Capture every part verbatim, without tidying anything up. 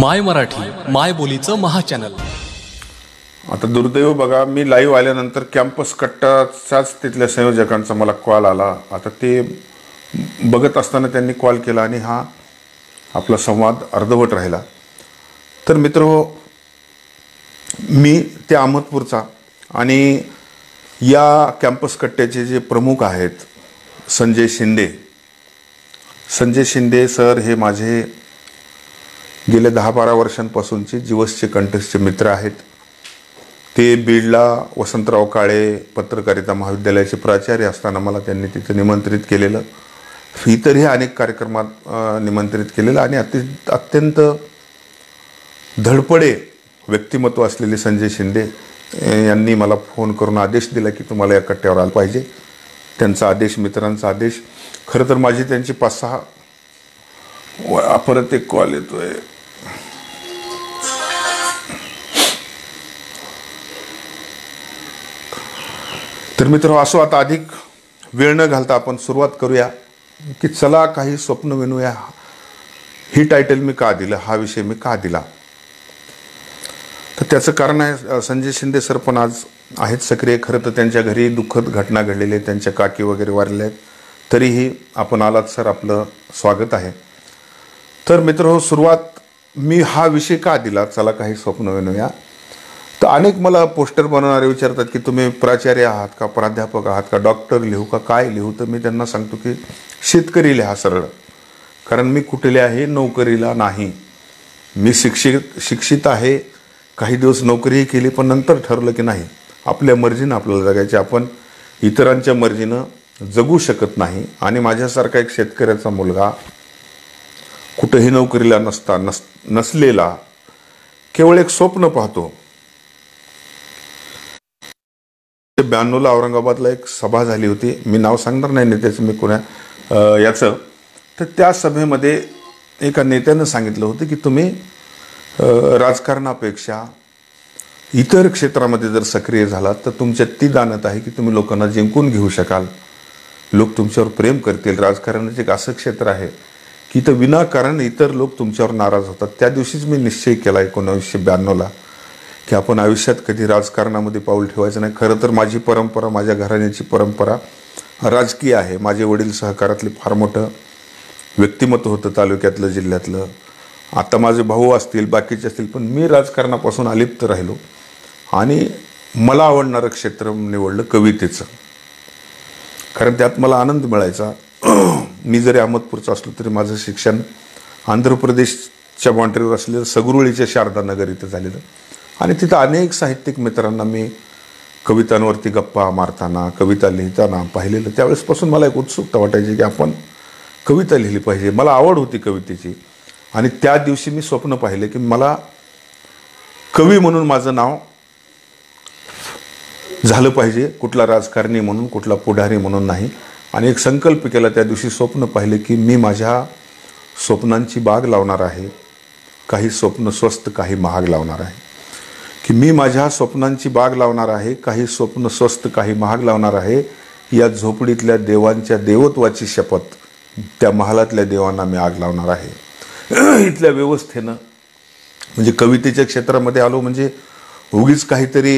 माय मराठी माय बोलीचं महाचॅनल। आता दुर्दैव बघा, मी लाईव्ह आल्यानंतर कॅम्पस कट्टाचाच तिथल्या संयोजकांचा मला कॉल आला। आता ते बघत असताना त्यांनी कॉल केला आणि हा आपला संवाद अर्धवट राहिला। तर मित्र, मी त्या अहमदपूरचा आणि या कॅम्पस कट्ट्याचे जे प्रमुख आहेत संजय शिंदे संजय शिंदे सर हे माझे गेले दहा बारा वर्षांपासूनचे जीवसचे कंठस्थचे मित्र आहेत। ते बीडला वसंतराव काळे पत्रकारिता महाविद्यालयाचे प्राचार्य असताना मला त्यांनी तिथे निमंत्रित केलेलं, इतरही अनेक कार्यक्रमात निमंत्रित केलेलं आणि अत्यंत धडपडे व्यक्तिमत्व असलेले संजय शिंदे यांनी मला फोन करून आदेश दिला की तुम्हाला या कट्ट्यावर आलं पाहिजे। त्यांचा आदेश, मित्रांचा आदेश। खरं तर माझी त्यांची पाच सहा परत एक कॉल येतोय। तर मित्र, असो आता अधिक वेळ न घालता आपण सुरुवात करूया की चला काही स्वप्न विणूया। ही टायटल मी का दिलं, हा विषय मी का दिला, तर त्याचं कारण आहे संजय शिंदे सर पण आज आहेत सक्रिय। खरं तर त्यांच्या घरी दुःखद घटना घडलेली आहे, त्यांच्या काकी वगैरे वारल्या आहेत, तरीही आपण आलात सर, आपलं स्वागत आहे। तर मित्र, सुरुवात मी हा विषय का दिला, चला काही स्वप्न विणूया, तर अनेक मला पोस्टर बनवणारे विचारतात की तुम्ही प्राचार्य आहात का, प्राध्यापक आहात का, डॉक्टर लिहू का, काय लिहू, तर मी त्यांना सांगतो की शेतकरी लिहा सरळ, कारण मी कुठले आहे, नोकरीला नाही। मी शिक्षित शिक्षित आहे, काही दिवस नोकरीही केली, पण नंतर ठरलं की नाही, आपल्या मर्जीनं आपल्याला जगायचे, आपण इतरांच्या मर्जीनं जगू शकत नाही। आणि माझ्यासारखा एक शेतकऱ्याचा मुलगा कुठेही नोकरीला नसता नस नसलेला केवळ एक स्वप्न पाहतो। ब्याण्णवला औरंगाबादला एक सभा झाली होती, मी नाव सांगणार नाही नेत्याचं, मी कोणा याचं, तर त्या सभेमध्ये एका नेत्यानं सांगितलं होतं की तुम्ही राजकारणापेक्षा इतर क्षेत्रामध्ये जर सक्रिय झालात तर तुमच्यात ती दानत आहे की तुम्ही लोकांना जिंकून घेऊ शकाल, लोक तुमच्यावर प्रेम करतील। राजकारणाचे एक असं क्षेत्र आहे की इथं विनाकारण इतर लोक तुमच्यावर नाराज होतात। त्या दिवशीच मी निश्चय केला एकोणावीसशे ब्याण्णवला की आपण आयुष्यात कधी राजकारणामध्ये पाऊल ठेवायचं नाही। खरं तर माझी परंपरा, माझ्या घराण्याची परंपरा राजकीय आहे। माझे वडील सहकारातले फार मोठं व्यक्तिमत्व होतं तालुक्यातलं, जिल्ह्यातलं। आता माझे भाऊ असतील, बाकीचे असतील, पण मी राजकारणापासून अलिप्त राहिलो आणि मला आवडणारं क्षेत्र निवडलं कवितेचं, कारण त्यात मला आनंद मिळायचा। मी जरी अहमदपूरचा असलो तरी माझं शिक्षण आंध्र प्रदेशच्या बाँड्रीवर असलेलं सगरुळीच्या शारदा नगर इथं झालेलं आणि तिथं अनेक साहित्यिक मित्रांना मी कवितांवरती गप्पा मारताना, कविता लिहिताना पाहिलेलं। त्यावेळेसपासून मला एक उत्सुकता वाटायची की आपण कविता लिहिली पाहिजे, मला आवड होती कवितेची। आणि त्या दिवशी मी स्वप्न पाहिले की मला कवी म्हणून माझं नाव झालं पाहिजे, कुठला राजकारणी म्हणून, कुठला पुढारी म्हणून नाही। आणि एक संकल्प केला त्या दिवशी, स्वप्न पाहिले की मी माझ्या स्वप्नांची बाग लावणार आहे, काही स्वप्न स्वस्त काही महाग लावणार आहे, की मी माझ्या स्वप्नांची बाग लावणार आहे, काही स्वप्न स्वस्त काही महाग लावणार आहे। या झोपडीतल्या देवांच्या देवत्वाची शपथ, त्या महालातल्या देवांना मी आग लावणार आहे। इथल्या व्यवस्थेनं, म्हणजे कवितेच्या क्षेत्रामध्ये आलो म्हणजे उगीच काहीतरी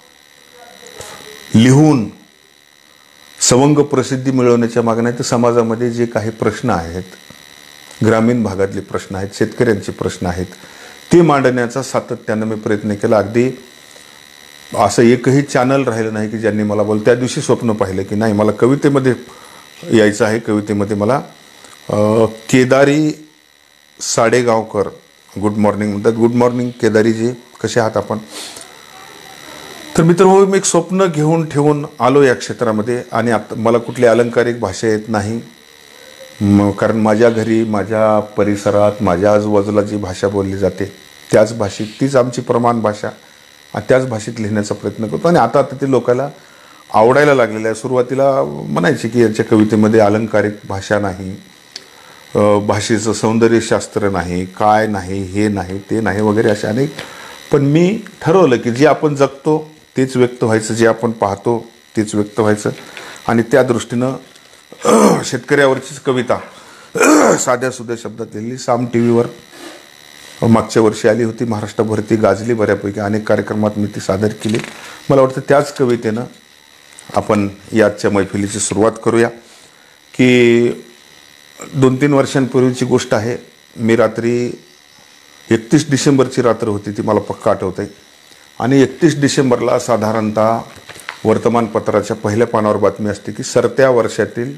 लिहून सवंग प्रसिद्धी मिळवण्याच्या मागे नाही, तर समाजामध्ये जे काही प्रश्न आहेत, ग्रामीण भागातले प्रश्न आहेत, शेतकऱ्यांचे प्रश्न आहेत, ते मांडण्याचा सातत्यानं मी प्रयत्न केला। अगदी असं एकही चॅनल राहिलं नाही की ज्यांनी मला बोल, त्या दिवशी स्वप्न पाहिलं की नाही मला कवितेमध्ये यायचं आहे। कवितेमध्ये मला केदारी साडेगावकर गुड मॉर्निंग म्हणतात, गुड मॉर्निंग केदारीजी, कसे आहात आपण। तर मित्र हो, मी एक स्वप्न घेऊन ठेवून आलो या क्षेत्रामध्ये आणि आता मला कुठली अलंकारिक भाषा येत नाही, कारण माझ्या घरी, माझ्या परिसरात, माझ्या आजूबाजूला जी भाषा बोलली जाते त्याच भाषेत, तीच आमची प्रमाण भाषा, आणि त्याच भाषेत लिहिण्याचा प्रयत्न करतो। आणि आता ते लोकांना आवडायला लागलेलं आहे। सुरुवातीला म्हणायचे की यांच्या कवितेमध्ये अलंकारिक भाषा नाही, भाषेचं सौंदर्यशास्त्र नाही, काय नाही, हे नाही, ते नाही वगैरे असे अनेक, पण मी ठरवलं की जे आपण जगतो तेच व्यक्त व्हायचं, जे आपण पाहतो तेच व्यक्त व्हायचं। आणि त्या दृष्टीनं शेतकऱ्यावरचीच कविता साध्या सुध्या शब्दात लिहिली। साम टी व्हीवर मागच्या वर्षी आली होती, महाराष्ट्रभर ती गाजली बऱ्यापैकी, अनेक कार्यक्रमात मी ती सादर केली. मला वाटतं त्याच कवितेनं आपण याच्या मैफिलीची सुरुवात करूया. की दोन तीन वर्षांपूर्वीची गोष्ट आहे. मी रात्री एकतीस डिसेंबरची रात्र होती, ती मला पक्का आठवत आहे. आणि एकतीस डिसेंबरला साधारणतः वर्तमानपत्राच्या पहिल्या पानावर बातमी असते की सरत्या वर्षातील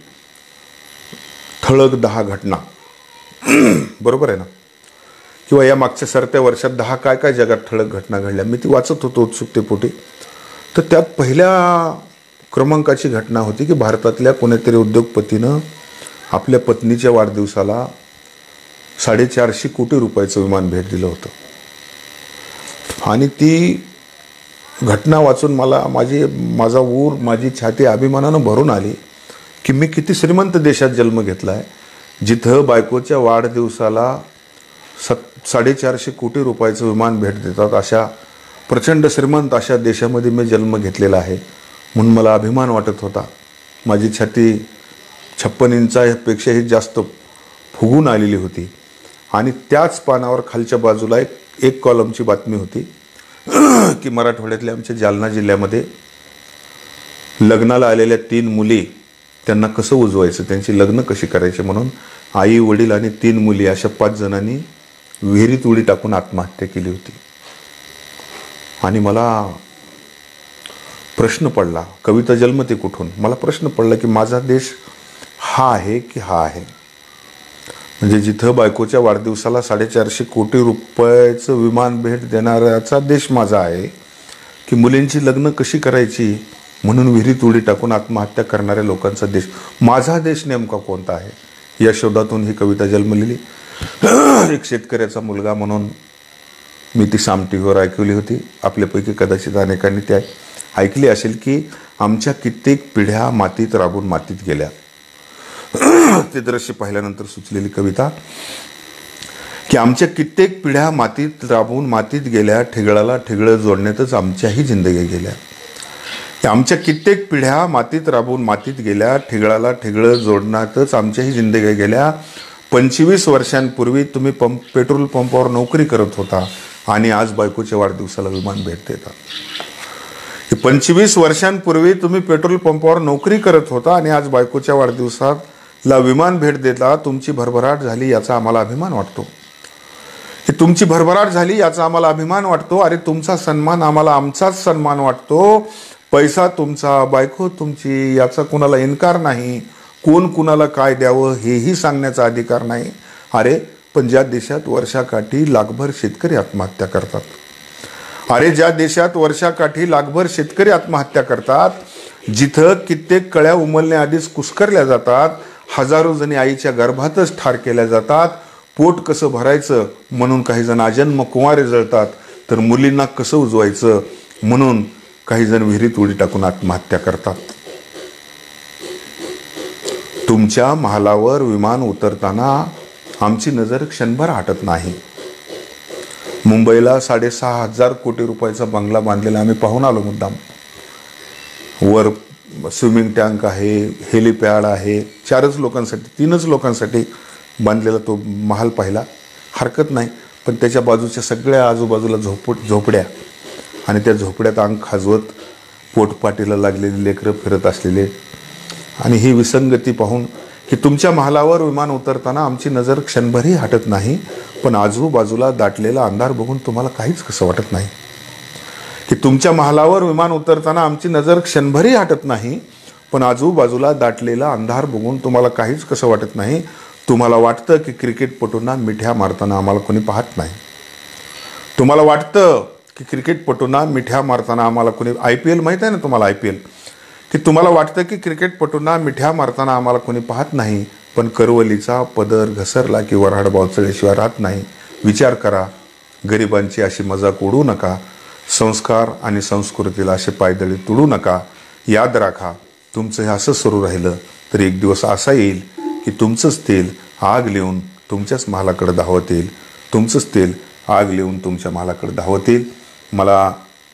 ठळक दहा घटना. बरोबर आहे ना? किंवा या मागच्या सरत्या वर्षात दहा काय काय जगात ठळक घटना घडल्या. मी ती वाचत होतो उत्सुकतेपोटी. तर त्यात पहिल्या क्रमांकाची घटना होती की भारतातल्या कोणीतरी उद्योगपतीनं आपल्या पत्नीच्या वाढदिवसाला साडेचारशे कोटी रुपयाचं विमान भेट दिलं होतं. आणि ती घटना वाचून मला माझी माझा ऊर माझी छाती अभिमानानं भरून आली की मी किती श्रीमंत देशात जन्म घेतला आहे, जिथं बायकोच्या वाढदिवसाला सत साडेचारशे कोटी रुपयाचं विमान भेट देतात. अशा प्रचंड श्रीमंत अशा देशामध्ये मी जन्म घेतलेला आहे म्हणून मला अभिमान वाटत होता. माझी छाती छप्पन इंचापेक्षाही जास्त फुगून आलेली होती. आणि त्याच पानावर खालच्या बाजूला एक एक कॉलमची बातमी होती की मराठवाड्यातल्या आमच्या जालना जिल्ह्यामध्ये लग्नाला आलेल्या तीन मुली, त्यांना कसं उजवायचं, त्यांची लग्न कशी करायची म्हणून आई वडील आणि तीन मुली अशा पाच जणांनी विहिरीत उडी टाकून आत्महत्या केली होती. आणि मला प्रश्न पडला, कविता जन्मते कुठून? मला प्रश्न पडला की माझा देश हा आहे की हा आहे? म्हणजे जिथं बायकोच्या वाढदिवसाला साडेचारशे कोटी रुपयाचं विमान भेट देणाऱ्याचा देश माझा आहे, की मुलींची लग्न कशी करायची म्हणून विहिरीत उडी टाकून आत्महत्या करणाऱ्या लोकांचा देश? माझा देश नेमका कोणता आहे? या शोधातून ही कविता जन्मलेली. एक शेतकऱ्याचा मुलगा म्हणून मी ती साम टी व्हीवर ऐकवली होती. आपल्यापैकी कदाचित अनेकांनी त्या ऐकली असेल की आमच्या कित्येक पिढ्या मातीत राबून मातीत गेल्या. ते दृश्य पाहिल्यानंतर सुचलेली कविता की आमच्या कित्येक पिढ्या मातीत राबून मातीत गेल्या, ठिगळाला ठिगळं जोडण्यातच आमच्याही जिंदगी गेल्या. आमच्या कित्येक पिढ्या मातीत राबून मातीत गेल्या, ठिगळाला ठिगळं जोडण्यातच आमच्याही जिंदगी गेल्या. पंचवीस वर्षांपूर्वी तुम्ही पंप पेट्रोल पंपावर नोकरी करत होता आणि आज बायकोच्या वाढदिवसाला विमान भेट देता. पंचवीस वर्षांपूर्वी तुम्ही पेट्रोल पंपावर नोकरी करत होता आणि आज बायकोच्या वाढदिवसाला विमान भेट देता. तुमची भरभराट झाली याचा आम्हाला अभिमान वाटतो. ही तुमची भरभराट झाली याचा आम्हाला अभिमान वाटतो. अरे तुमचा सन्मान आम्हाला आमचाच सन्मान वाटतो. पैसा तुमचा, बायको तुमची, याचा कुणाला इन्कार नाही. कोण कुणाला काय द्यावं हेही सांगण्याचा अधिकार नाही. अरे पण ज्या देशात वर्षाकाठी लाखभर शेतकरी आत्महत्या करतात, अरे ज्या देशात वर्षाकाठी लाखभर शेतकरी आत्महत्या करतात, जिथं कित्येक कळ्या उमलण्याआधीच कुस्करल्या जातात, हजारो जणी आईच्या गर्भातच ठार केल्या जातात, पोट कसं भरायचं म्हणून काही जण आजन्म कुंवारे जळतात, तर मुलींना कसं उजवायचं म्हणून काही जण विहिरीत उडी टाकून आत्महत्या करतात. तुमच्या महालावर विमान उतरताना आमची नजर क्षणभर हटत नाही. मुंबईला साडेसहा हजार कोटी रुपयाचा बंगला बांधलेला आम्ही पाहून आलो मुद्दाम. वर स्विमिंग टँक आहे, हेलिपॅड आहे, चारच लोकांसाठी तीनच लोकांसाठी बांधलेला तो महाल पाहिला, हरकत नाही. पण त्याच्या बाजूच्या सगळ्या आजूबाजूला झोपड झोपड्या आणि त्या झोपड्यात अंग खाजवत पोटपाटीला लागलेली लेकरं फिरत असलेले. आणि ही विसंगती पाहून की तुमच्या महालावर विमान उतरताना आमची नजर क्षणभरही हटत नाही, पण आजूबाजूला दाटलेला अंधार बघून तुम्हाला काहीच कसं वाटत नाही. की तुमच्या महालावर विमान उतरताना आमची नजर क्षणभरही हटत नाही, पण आजूबाजूला दाटलेला अंधार बघून तुम्हाला काहीच कसं वाटत नाही. तुम्हाला वाटतं की क्रिकेटपटूंना मिठ्या मारताना आम्हाला कोणी पाहत नाही. तुम्हाला वाटतं की क्रिकेटपटूंना मिठ्या मारताना आम्हाला कोणी, आय पी एल माहीत आहे ना तुम्हाला, आय पी एल, की तुम्हाला वाटतं की क्रिकेटपटूंना मिठ्या मारताना आम्हाला कोणी पाहत नाही. पण करवलीचा पदर घसरला की वऱ्हाड बावचळल्याशिवाय राहत नाही. विचार करा, गरिबांची अशी मजाक उडू नका, संस्कार आणि संस्कृतीला असे पायदळी तुडू नका. याद राखा, तुमचं हे असं सुरू राहिलं तर एक दिवस असा येईल की तुमचंच तेल आग लिहून तुमच्याच महालाकडे धावत येईल. तुमचंच तेल आग लिहून तुमच्या महालाकडे धावत येईल. मला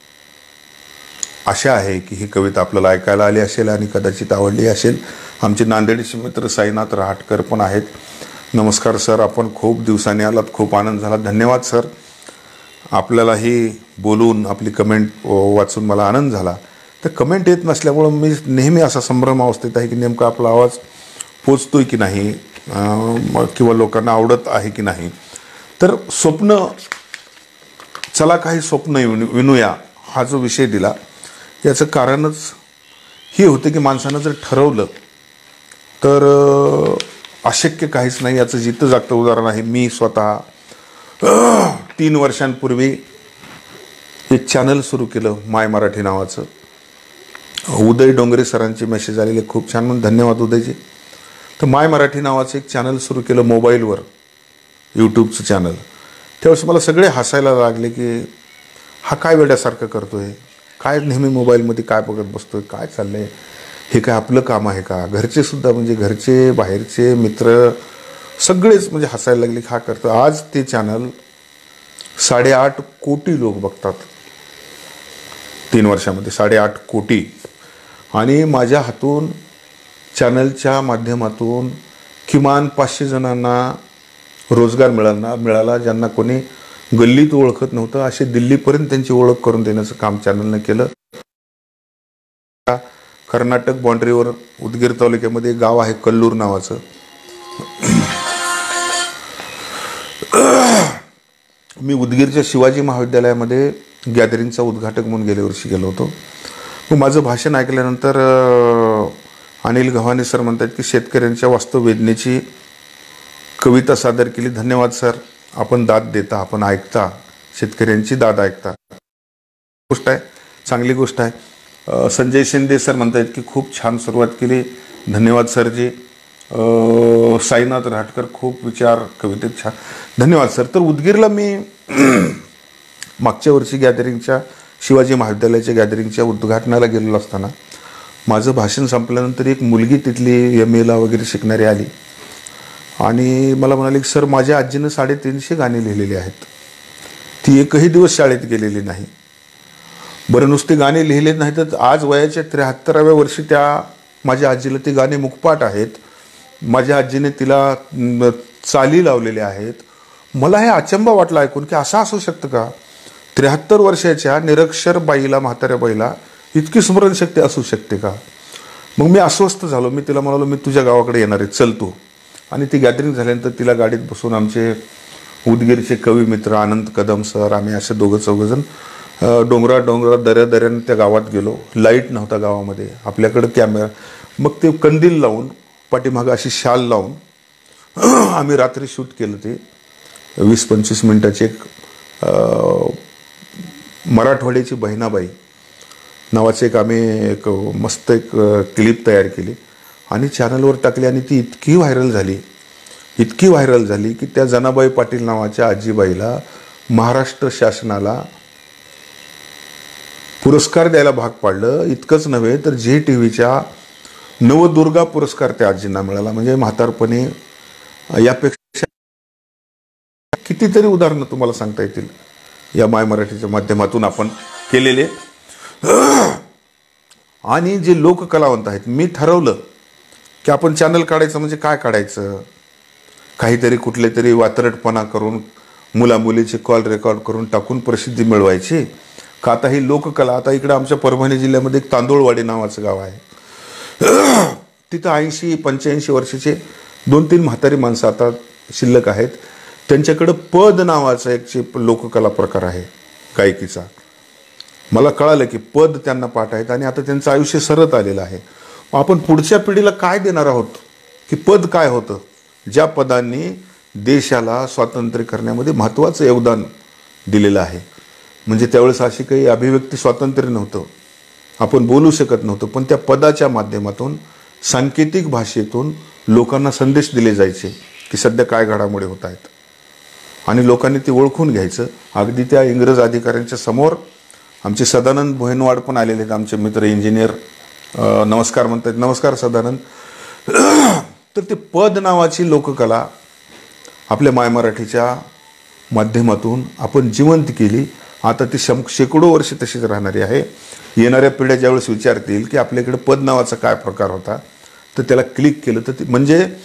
आशा आहे की ही कविता आपल्याला ऐकायला आली असेल आणि कदाचित आवडली असेल. आमचे नांदेडचे मित्र साईनाथ रहाटकर पण आहेत. नमस्कार सर, आपण खूप दिवसांनी आलात, खूप आनंद झाला. धन्यवाद सर. आपल्यालाही बोलून आपली कमेंट वाचून मला आनंद झाला. तर कमेंट येत नसल्यामुळं मी नेहमी असा संभ्रम अवस्थेत आहे की नेमका आपला आवाज पोचतोय की नाही किंवा लोकांना आवडत आहे की नाही. तर स्वप्न, चला काही स्वप्न विणूया हा जो विषय दिला, याचं कारणच हे होते की माणसानं जर ठरवलं तर अशक्य काहीच नाही. याचं जितं जागतं उदाहरण आहे. मी स्वतः तीन वर्षांपूर्वी एक चॅनल सुरू केलं माय मराठी नावाचं. उदय डोंगरे सरांचे मेसेज आलेले, खूप छान, म्हणून धन्यवाद उदयजी. तर माय मराठी नावाचं एक चॅनल सुरू केलं मोबाईलवर, यूट्यूबचं चॅनल. त्यावेळेस मला सगळे हसायला लागले की हा काय वेड्यासारखं करतोय, काय नेहमी मोबाईलमध्ये काय बघत बसतोय, काय चाललंय, हे काय आपलं काम आहे का. घरचे सुद्धा, म्हणजे घरचे बाहेरचे मित्र सगळेच म्हणजे हसायला लागले की हा करतो. आज ते चॅनल साडेआठ कोटी लोक बघतात तीन वर्षामध्ये, साडेआठ कोटी. आणि माझ्या हातून चॅनलच्या माध्यमातून किमान पाचशे जणांना रोजगार मिळाला मिळाला ज्यांना कोणी गल्लीत ओळखत नव्हतं, असे दिल्लीपर्यंत त्यांची ओळख करून देण्याचं काम चॅनलनं केलं. कर्नाटक बाँड्रीवर उदगीर तालुक्यामध्ये गाव आहे कल्लूर नावाचं. मी उदगीरच्या शिवाजी महाविद्यालयामध्ये गॅदरिंगचा उद्घाटक म्हणून गेल्या वर्षी गेलो होतो. मग माझं भाषण ऐकल्यानंतर अनिल गव्हाणे सर म्हणतात की शेतकऱ्यांच्या वास्तव वेदनेची कविता सादर केली. धन्यवाद सर, आपण दाद देता, आपण ऐकता, शेतकऱ्यांची दाद ऐकता, गोष्ट आहे, चांगली गोष्ट आहे. संजय शिंदे सर म्हणतात की खूप छान सुरुवात केली. धन्यवाद सरजी. साईनाथ राटकर, खूप विचार कवितेत छान, धन्यवाद सर. तर उदगीरला मी मागच्या वर्षी गॅदरिंगच्या शिवाजी महाविद्यालयाच्या गॅदरिंगच्या उद्घाटनाला गेलेलो असताना माझं भाषण संपल्यानंतर एक मुलगी तिथली एम एला वगैरे शिकणारी आली आणि मला म्हणाली की सर, माझ्या आजीनं साडेतीनशे गाणी लिहिलेली आहेत, ती एकही दिवस शाळेत गेलेली नाही. बरं, नुसते गाणे लिहिले नाही तर आज वयाच्या त्र्याहत्तराव्या वर्षी त्या माझ्या आजीला ती गाणी मुखपाठ आहेत. माझ्या आजीने तिला चाली लावलेल्या आहेत. मला हे अचंबा वाटला ऐकून की असं असू शकतं का, त्र्याहत्तर वर्षाच्या निरक्षर बाईला, म्हाताऱ्या बाईला इतकी स्मरणशक्ती असू शकते का. मग मी अस्वस्थ झालो. मी तिला म्हणालो मी तुझ्या गावाकडे येणार आहे, चल तू. आणि ती गॅदरिंग झाल्यानंतर तिला गाडीत बसून आमचे उदगीरचे कवी मित्र आनंद कदम सर, आम्ही असे दोघं चौघजण डोंगरा डोंगरा दऱ्या दऱ्यानं त्या गावात गेलो. लाईट नव्हता गावामध्ये, आपल्याकडं कॅमेरा, मग ते कंदील लावून पाठीमागं अशी शाल लावून आम्ही रात्री शूट केलं. ते वीस पंचवीस मिनटाची एक मराठवाड्याची बहिणाबाई नावाचे एक आम्ही एक मस्त एक क्लिप तयार केली आणि चॅनलवर टाकली. आणि ती इतकी व्हायरल झाली, इतकी व्हायरल झाली की त्या जनाबाई पाटील नावाच्या आजीबाईला महाराष्ट्र शासनाला पुरस्कार द्यायला भाग पाडलं. इतकंच नव्हे तर झी टी व्हीच्या नवदुर्गा पुरस्कार त्या आजींना मिळाला. म्हणजे म्हातारपणी यापेक्षा कितीतरी उदाहरणं तुम्हाला सांगता येतील या माय मराठीच्या माध्यमातून आपण केलेले. आणि जे लोककलावंत आहेत, मी ठरवलं की आपण चॅनल काढायचं म्हणजे काय काढायचं, काहीतरी कुठले तरी वात्रटपणा करून मुलामुलीचे कॉल रेकॉर्ड करून टाकून प्रसिद्धी मिळवायची का. आता ही लोककला, आता इकडं आमच्या परभणी जिल्ह्यामध्ये एक तांदूळवाडी नावाचं गाव आहे, तिथं ऐंशी पंच्याऐंशी वर्षाचे दोन तीन म्हातारी माणसं आता शिल्लक आहेत. त्यांच्याकडं पद नावाचा एक लोककला प्रकार आहे गायकीचा. मला कळालं की पद त्यांना पाठ आहेत आणि आता त्यांचं आयुष्य सरत आलेलं आहे. आपण पुढच्या पिढीला काय देणार आहोत की पद काय होतं, ज्या पदांनी देशाला स्वातंत्र्य करण्यामध्ये महत्त्वाचं योगदान दिलेलं आहे. म्हणजे त्यावेळेस अशी काही अभिव्यक्ती स्वातंत्र्य नव्हतं, आपण बोलू शकत नव्हतं, पण त्या पदाच्या माध्यमातून सांकेतिक भाषेतून लोकांना संदेश दिले जायचे की सध्या काय घडामोडी होत आहेत आणि लोकांनी ते ओळखून घ्यायचं. अगदी त्या इंग्रज अधिकाऱ्यांच्या समोर आमचे सदानंद भोयनवाड पण आलेले आहेत, आमचे मित्र इंजिनियर, नमस्कार म्हणतात, नमस्कार सदानंद. तर ते पद नावाची लोककला आपल्या माय मराठीच्या माध्यमातून आपण जिवंत केली. आता ती शं शेकडो वर्ष तशीच राहणारी आहे. येणाऱ्या पिढ्या ज्यावेळेस विचारतील की आपल्याकडे पद नावाचा काय प्रकार होता, तर त्याला क्लिक केलं तर म्हणजे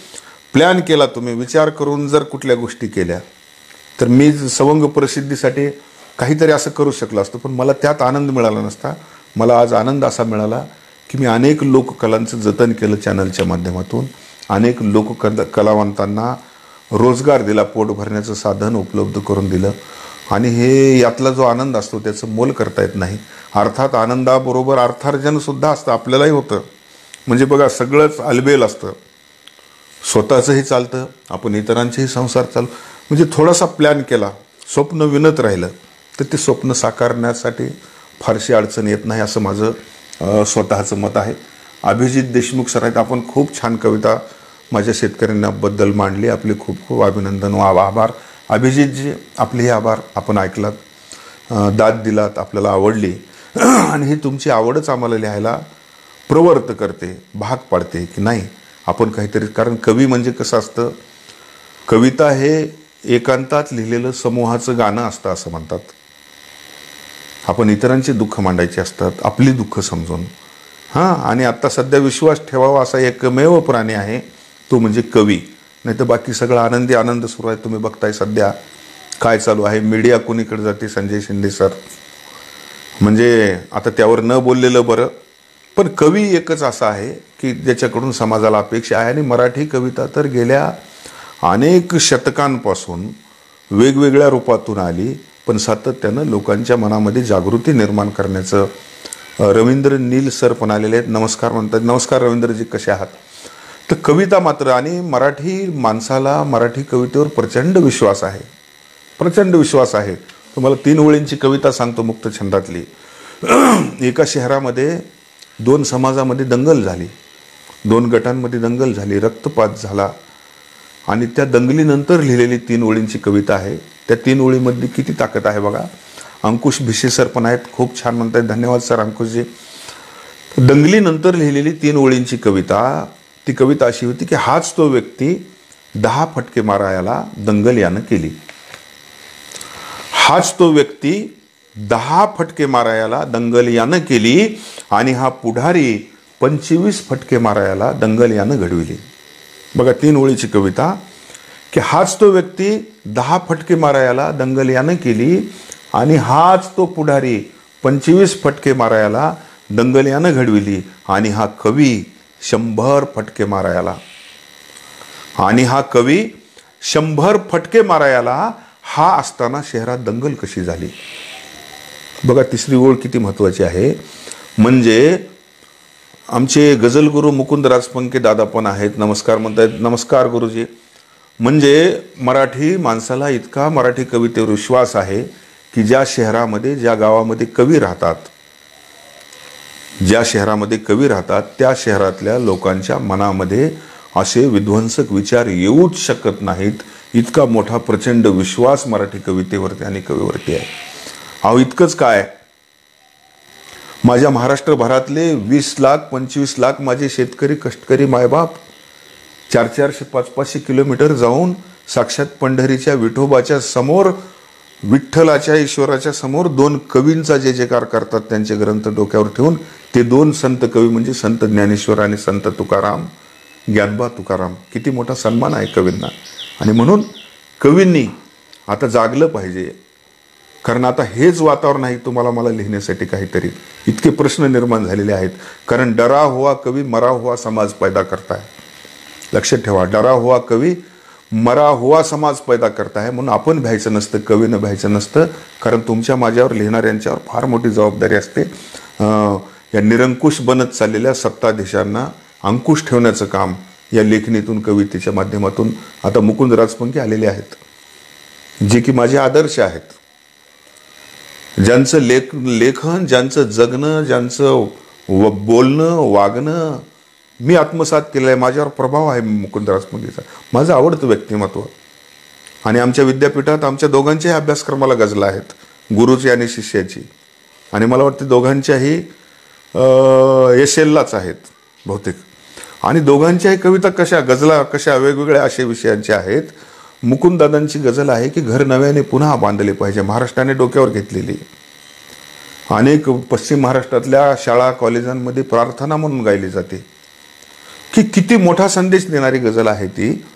प्लॅन केला, तुम्ही विचार करून जर कुठल्या गोष्टी केल्या, तर मी सवंग प्रसिद्धीसाठी काहीतरी असं करू शकलो असतो, पण मला त्यात आनंद मिळाला नसता. मला आज आनंद असा मिळाला की मी अनेक लोककलांचं जतन केलं चॅनलच्या माध्यमातून, अनेक लोककला कलावंतांना रोजगार दिला, पोट भरण्याचं साधन उपलब्ध करून दिलं. आणि हे यातला जो आनंद असतो त्याचं मोल करता येत नाही. अर्थात आनंदाबरोबर अर्थार्जनसुद्धा असतं, आपल्यालाही होतं. म्हणजे बघा, सगळंच अलबेल असतं, स्वतःचंही चालतं, आपण इतरांचेही संसार चालू. म्हणजे थोडासा प्लॅन केला, स्वप्न विणत राहिलं, तर ते स्वप्न साकारण्यासाठी फारशी अडचण येत नाही, असं माझं स्वतःचं मत आहे. अभिजित देशमुख सर आहेत, आपण खूप छान कविता माझ्या शेतकऱ्यांबद्दल मांडली. आपले खूप खूप अभिनंदन व आभार. अभिजितजी, आपले हे आभार. आपण ऐकलात, दाद दिलात, आपल्याला आवडली, आणि ही तुमची आवडच आम्हाला लिहायला प्रवृत्त करते, भाग पाडते की नाही आपण काहीतरी. कारण कवी म्हणजे कसं असतं, कविता हे एकांतात लिहिलेलं समूहाचं गाणं असतं असं म्हणतात. आपण इतरांची दुःख मांडायची असतात, आपली दुःख समजून. हां, आणि आत्ता सध्या विश्वास ठेवावा असा एकमेव प्राणी आहे, तो म्हणजे कवी. नाही तर बाकी सगळं आनंदी आनंद सुरू आहे. तुम्ही बघताय सध्या काय चालू आहे, मीडिया कोणीकडे जाते, संजय शिंदे सर. म्हणजे आता त्यावर न बोललेलं बरं. पण कवी एकच असा आहे की ज्याच्याकडून समाजाला अपेक्षा आहे. आणि मराठी कविता तर गेल्या अनेक शतकांपासून वेगवेगळ्या रूपातून आली, पण सातत्यानं लोकांच्या मनामध्ये जागृती निर्माण करण्याचं. रवींद्र नील सर पण आलेले आहेत, नमस्कार म्हणतात. नमस्कार रवींद्रजी, कसे आहात? तर कविता मात्र, आणि मराठी माणसाला मराठी कवितेवर प्रचंड विश्वास आहे, प्रचंड विश्वास आहे. तुम्हाला तीन ओळींची कविता सांगतो मुक्त छंदातली. एका शहरामध्ये दोन समाजामध्ये दंगल झाली, दोन गटांमध्ये दंगल झाली, रक्तपात झाला, आणि त्या दंगलीनंतर लिहिलेली तीन ओळींची कविता आहे. त्या तीन ओळीमध्ये किती ताकद आहे बघा. अंकुश भिशे सर पण आहेत, खूप छान म्हणतात, धन्यवाद सर अंकुशजी. दंगलीनंतर लिहिलेली तीन ओळींची कविता, ती कविता अशी होती की हाच तो व्यक्ती दहा फटके मारायला दंगल यानं केली. हाच तो व्यक्ती दहा फटके मारायला दंगल यानं केली, आणि हा पुढारी पंचवीस फटके मारायला दंगल यानं घडविली. बघा, तीन ओळीची कविता की हाच तो व्यक्ती दहा फटके मारायला दंगल यानं केली, आणि हाच तो पुढारी पंचवीस फटके मारायला दंगल यानं घडविली, आणि हा कवी शंभर फटके मारायला आणि हा कवी शंभर फटके मारायला हा असताना शहरात दंगल कशी झाली. बघा, तिसरी ओळ किती महत्वाची आहे. म्हणजे आमचे गझलगुरू मुकुंद राजपंके दादा पण आहेत, नमस्कार म्हणतायत. नमस्कार गुरुजी. म्हणजे मराठी माणसाला इतका मराठी कवितेवर विश्वास आहे की ज्या शहरामध्ये, ज्या गावामध्ये कवी राहतात, ज्या शहरामध्ये कवी राहतात त्या शहरातल्या लोकांच्या मनामध्ये असे विध्वंसक विचार येऊच शकत नाहीत. इतका मोठा प्रचंड विश्वास मराठी कवितेवरती आणि कवीवरती आहे. अहो, इतकंच काय, माझ्या महाराष्ट्रभरातले वीस लाख पंचवीस लाख माझे शेतकरी कष्टकरी मायबाप चार चारशे पाच पाचशे किलोमीटर जाऊन साक्षात पंढरीच्या विठोबाच्या समोर, विठ्ठलाच्या ईश्वराच्या समोर दोन कवींचा जे जेकार करतात, त्यांचे ग्रंथ डोक्यावर ठेवून. ते दोन संत कवी म्हणजे संत ज्ञानेश्वर आणि संत तुकाराम, ज्ञानबा तुकाराम. किती मोठा सन्मान आहे कवींना. आणि म्हणून कवींनी आता जागलं पाहिजे, कारण आता हेच वातावरण आहे तुम्हाला मला लिहिण्यासाठी काहीतरी. इतके प्रश्न निर्माण झालेले आहेत. कारण डरा हुआ कवी मरा हुआ समाज पैदा करताय. लक्षात ठेवा, डरा हुआ कवी मरा हुआ समाज पैदा करताय. म्हणून आपण भ्यायचं नसतं, कवीनं भ्यायचं नसतं. कारण तुमच्या माझ्यावर लिहिणाऱ्यांच्यावर फार मोठी जबाबदारी असते. या निरंकुश बनत चाललेल्या सत्ताधीशांना अंकुश ठेवण्याचं काम या लेखणीतून, कवितेच्या माध्यमातून आता मुकुंद राजपंके आलेले आहेत, जे की माझे आदर्श आहेत. ज्यांचं लेख लेखन ज्यांचं जगणं, ज्यांचं व बोलणं वागणं मी आत्मसात केलं आहे, माझ्यावर प्रभाव आहे मुकुंद राजपंकेचा. माझं आवडतं व्यक्तिमत्व. आणि आमच्या विद्यापीठात आमच्या दोघांच्याही अभ्यासक्रमाला गजला आहेत, गुरुची आणि शिष्याची. आणि मला वाटतं दोघांच्याही एस एललाच आहेत बहुतेक. आणि दोघांच्याही कविता कशा, गजला कशा वेगवेगळ्या अशा विषयांच्या आहेत. मुकुंददादांची गझल आहे की घर नव्याने पुन्हा बांधले पाहिजे, महाराष्ट्राने डोक्यावर घेतलेली. अनेक पश्चिम महाराष्ट्रातल्या शाळा कॉलेजांमध्ये प्रार्थना म्हणून गायली जाते. की किती मोठा संदेश देणारी गझल आहे ती.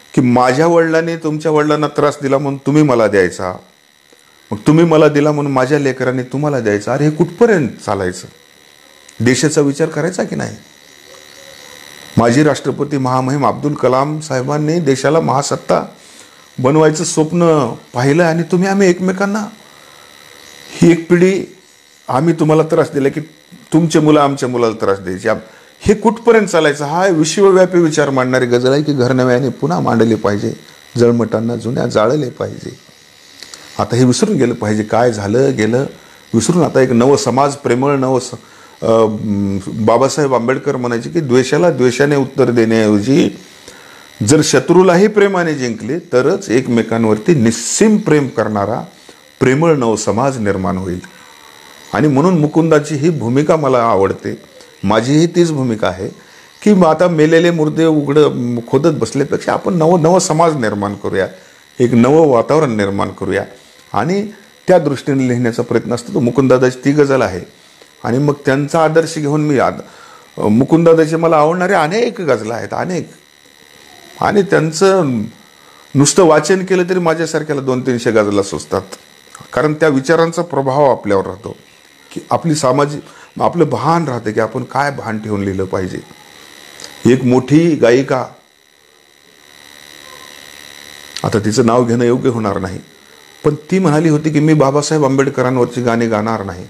की माझ्या वडिलांनी तुमच्या वडिलांना त्रास दिला म्हणून तुम्ही मला द्यायचा, मग तुम्ही मला दिला म्हणून माझ्या लेकरांनी तुम्हाला द्यायचा. अरे हे कुठपर्यंत चालायचं? देशाचा विचार करायचा की नाही? माजी राष्ट्रपती महामहिम अब्दुल कलाम साहेबांनी देशाला महासत्ता बनवायचं स्वप्न पाहिलं आणि तुम्ही आम्ही एकमेकांना ही एक पिढी आम्ही तुम्हाला त्रास दिला की तुमचे मुलं आमच्या मुलाला त्रास द्यायचे. हे कुठपर्यंत चालायचं? हा विश्वव्यापी विचार मांडणारी गजल आहे की घर नव्याने पुन्हा मांडले पाहिजे, जळमटांना जुन्या जाळले पाहिजे. आता हे विसरून गेलं पाहिजे, काय झालं गेलं विसरून आता एक नवं समाज प्रेमळ नवं स बाबासाहेब आंबेडकर म्हणायचे की द्वेषाला द्वेषाने उत्तर देण्याऐवजी जर शत्रूलाही प्रेमाने जिंकले तरच एकमेकांवरती निस्सीम प्रेम करणारा प्रेमळ नव समाज निर्माण होईल. आणि म्हणून मुकुंदाची ही भूमिका मला आवडते. माझीही तीच भूमिका आहे की आता मेलेले मुर्दे उघडं खोदत बसल्यापेक्षा आपण नवं नवं समाज निर्माण करूया, एक नवं वातावरण निर्माण करूया आणि त्या दृष्टीने लिहिण्याचा प्रयत्न असतो. तो मुकुंददादाची ती गजल आहे. आणि मग त्यांचा आदर्श घेऊन मी मुकुंददादाचे मला आवडणारे अनेक गजला आहेत, अनेक. आणि त्यांचं नुसतं वाचन केलं तरी माझ्यासारख्याला दोन तीनशे गजला सुचतात. कारण त्या विचारांचा प्रभाव आपल्यावर राहतो की आपली सामाजिक आपलं भान राहतं की आपण काय भान ठेवून लिहिलं पाहिजे. एक मोठी गायिका, आता तिचं नाव घेणं योग्य होणार नाही, पण ती म्हणाली होती की मी बाबासाहेब आंबेडकरांवरची गाणी गाणार नाही.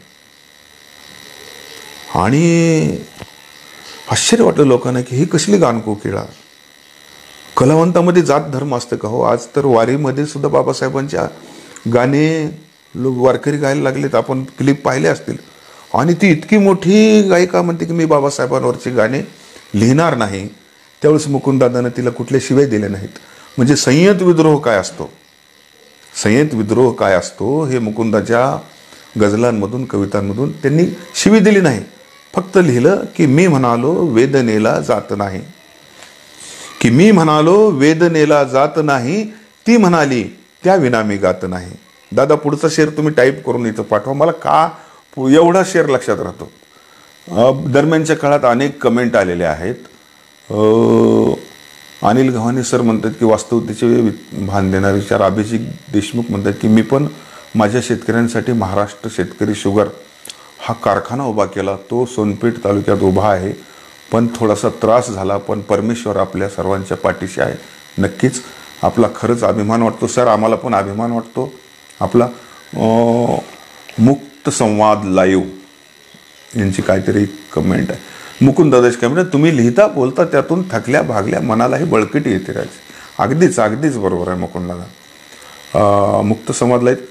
आणि आश्चर्य वाटलं लोकांना की ही कसली गानकोकिळा. कलावंतामध्ये जात धर्म असतं का हो? आज तर वारीमध्ये सुद्धा बाबासाहेबांच्या गाणे लोक वारकरी गायला लागलेत, आपण क्लिप पाहिले असतील. आणि ती इतकी मोठी गायिका म्हणते की मी बाबासाहेबांवरची गाणे लिहिणार नाही. त्यावेळेस मुकुंददादानं तिला कुठले शिवे दिले नाहीत. म्हणजे संयत विद्रोह काय असतो, संयत विद्रोह काय असतो हे मुकुंदाच्या गझलांमधून कवितांमधून त्यांनी शिवी दिली नाही. फक्त लिहिलं की मी म्हणालो वेदनेला जात नाही, की मी म्हणालो वेदनेला जात नाही, ती म्हणाली त्या विना मी गात नाही. दादा पुढचा शेर तुम्ही टाईप करून इथं पाठवा, मला का एवढा शेर लक्षात राहतो. दरम्यानच्या काळात अनेक कमेंट आलेल्या आहेत. अनिल गव्हाणे सर म्हणतात की वास्तविकतेचे भान देणारे विचार. अभिजित देशमुख म्हणतात की मी पण माझ्या शेतकऱ्यांसाठी महाराष्ट्र शेतकरी शुगर हा कारखाना उभा केला, तो सोनपेठ तालुक्यात उभा आहे, पण थोडासा त्रास झाला, पण परमेश्वर आपल्या सर्वांच्या पाठीशी आहे. नक्कीच आपला खरंच अभिमान वाटतो सर, आम्हाला पण अभिमान वाटतो. आपला मुक्त संवाद लाईव्ह यांची काहीतरी कमेंट आहे. मुकुंददादाची कमेंट, तुम्ही लिहिता बोलता त्यातून थकल्या भागल्या मनालाही बळकटी येते राहायची. अगदीच अगदीच बरोबर आहे मुकुंददादा. मुक्त संवाद लाईव्ह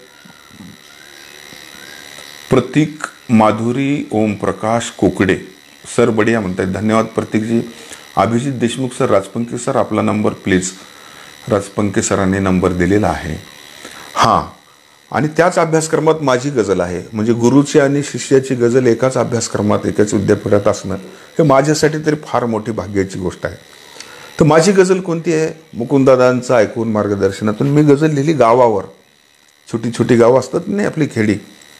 प्रतीक माधुरी ओम प्रकाश कोकडे सर बढिया म्हणतात, धन्यवाद प्रतीकजी. अभिजित देशमुख सर, राजपंके सर आपला नंबर प्लीज. राजपंके सरांनी नंबर दिलेला आहे. हां, आणि त्याच अभ्यासक्रमात माझी गजल आहे. म्हणजे गुरुची आणि शिष्याची गजल एकाच अभ्यासक्रमात एकाच विद्यापीठात असणं हे माझ्यासाठी तरी फार मोठी भाग्याची गोष्ट आहे. तर माझी गजल कोणती आहे? मुकुंददादांचं ऐकून मार्गदर्शनातून मी गजल लिहिली गावावर. छोटी छोटी गावं असतात नाही आपली खेडी.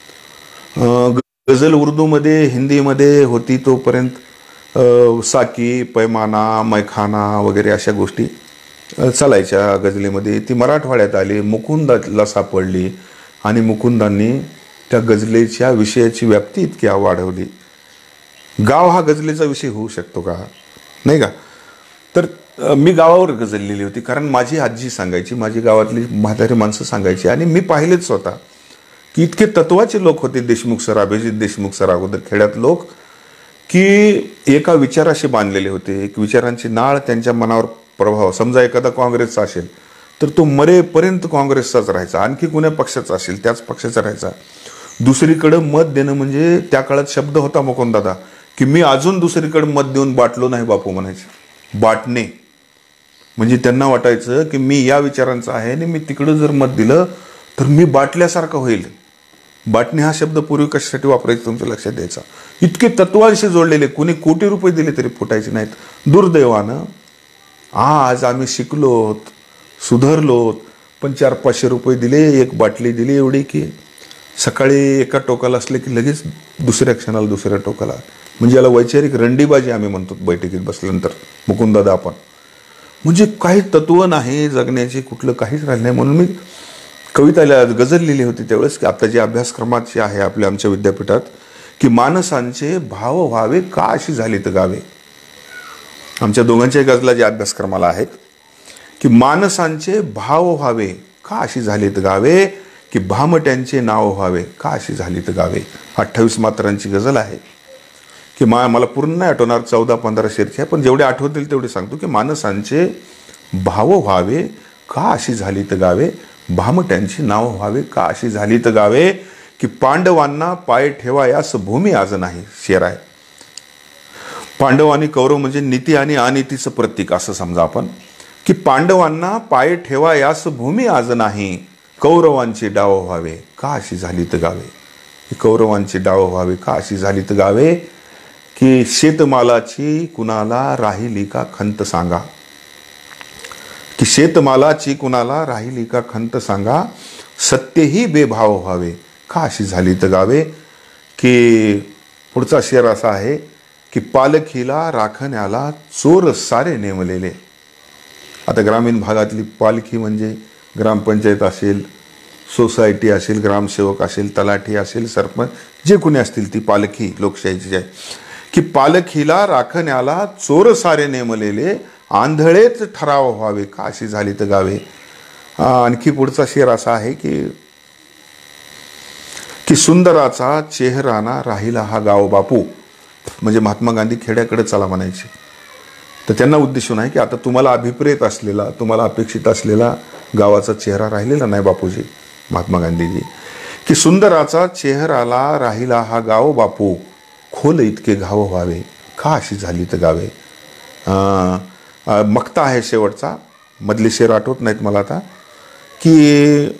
गजल उर्दूमध्ये हिंदीमध्ये होती तोपर्यंत साकी, पैमाना, मैखाना वगैरे अशा गोष्टी चालायच्या गजलेमध्ये. ती मराठवाड्यात आली, मुकुंदाला सापडली आणि मुकुंदांनी त्या गजलेच्या विषयाची व्याप्ती इतकी वाढवली. गाव हा गजलेचा विषय होऊ शकतो का? नाही का? तर मी गावावर गजल लिहिली होती कारण माझी आजी सांगायची, माझी गावातली म्हातारी माणसं सांगायची आणि मी पाहिलेच स्वतः की इतके तत्वाचे लोक होते देशमुख सर, अभिजित देशमुख सर अगोदर खेड्यात लोक, की एका विचाराशी बांधलेले होते. एक विचारांची नाळ त्यांच्या मनावर प्रभाव. समजा एखादा काँग्रेसचा असेल तर तो मरेपर्यंत काँग्रेसचाच राहायचा, आणखी कुण्या पक्षाचा असेल त्याच पक्षाचा राहायचा. दुसरीकडं मत देणं म्हणजे त्या काळात शब्द होता मुकुंददादा की मी अजून दुसरीकडे मत देऊन बाटलो नाही बापू म्हणायचे. बाटणे म्हणजे त्यांना वाटायचं की मी या विचारांचा आहे आणि मी तिकडं जर मत दिलं तर मी बाटल्यासारखं होईल. बाटणे हा शब्द पूर्वी कशासाठी वापरायचा तुमच्या लक्षात द्यायचा. इतके तत्वांशी जोडलेले, कोणी कोटी रुपये दिले तरी फुटायचे नाहीत. दुर्दैवानं आज आम्ही शिकलोत, सुधारलोत, पण चार पाचशे रुपये दिले, एक बाटली दिली एवढी की सकाळी एका टोकाला असले की लगेच दुसऱ्या क्षणाला दुसऱ्या टोकाला. म्हणजे याला वैचारिक रंडीबाजी आम्ही म्हणतो बैठकीत बसल्यानंतर. मुकुंददादा आपण म्हणजे काही तत्व नाही जगण्याची, कुठलं काहीच राहिलं नाही. म्हणून मी कविता गझल लिहिली होती त्यावेळेस, की आता जी अभ्यासक्रमाची आहे आपल्या आमच्या विद्यापीठात, की माणसांचे भाव व्हावे का अशी झालीत गावे. आमच्या दोघांच्याही गझला ज्या अभ्यासक्रमाला आहेत, की माणसांचे भाव व्हावे का अशी झालीत गावे, की भामट्यांचे नाव व्हावे का अशी झालीत गावे. अठ्ठावीस मात्रांची गझल आहे, की मा मला पूर्ण नाही आठवणार, चौदा पंधरा शेरची आहे, पण जेवढे आठवतील तेवढे सांगतो. की माणसांचे भाव व्हावे का अशी झालीत गावे, भामट्यांची नाव व्हावे का अशी झालीत गावे, की पांडवांना पाय ठेवायास भूमी आज नाही. शेर आहे. पांडव आणि कौरव म्हणजे नीती आणि अनितीचं प्रतीक असं समजा आपण, की पांडवांना पाय ठेवायास भूमी आज नाही, कौरवांची डाव व्हावे का अशी झालीत गावे. कौरवांची डाव व्हावे का अशी झालीत गावे, की शेतमालाची कुणाला राहिली का खंत सांगा, की शेतमालाची कुणाला राहिली का खंत सांगा, सत्यही बेभाव व्हावे का अशी झालीत गावे. की पुढचा शेर असा आहे, की पालखीला राखण्याला चोर सारे नेमलेले. आता ग्रामीण भागातली पालखी म्हणजे ग्रामपंचायत असेल, सोसायटी असेल, ग्रामसेवक असेल, तलाठी असेल, सरपंच, जे कोणी असतील ती पालखी लोकशाहीची आहे. की पालखीला राखण्याला चोर सारे नेमलेले, आंधळेच ठराव व्हावे का अशी झालीत गावे. आणखी पुढचा शेर असा आहे, की की सुंदराचा चेहराना राहिला हा गाव बापू. म्हणजे महात्मा गांधी खेड्याकडे चला म्हणायचे, तर त्यांना उद्देशून आहे की आता तुम्हाला अभिप्रेत असलेला, तुम्हाला अपेक्षित असलेला गावाचा चेहरा राहिलेला नाही बापूजी, महात्मा गांधीजी. की सुंदराचा चेहराला राहिला हा गाव बापू, खोल इतके घाव व्हावे का अशी झालीत गावे. मक्ता आहे शेवटचा, मधले शेर आठवत नाहीत मला आता. की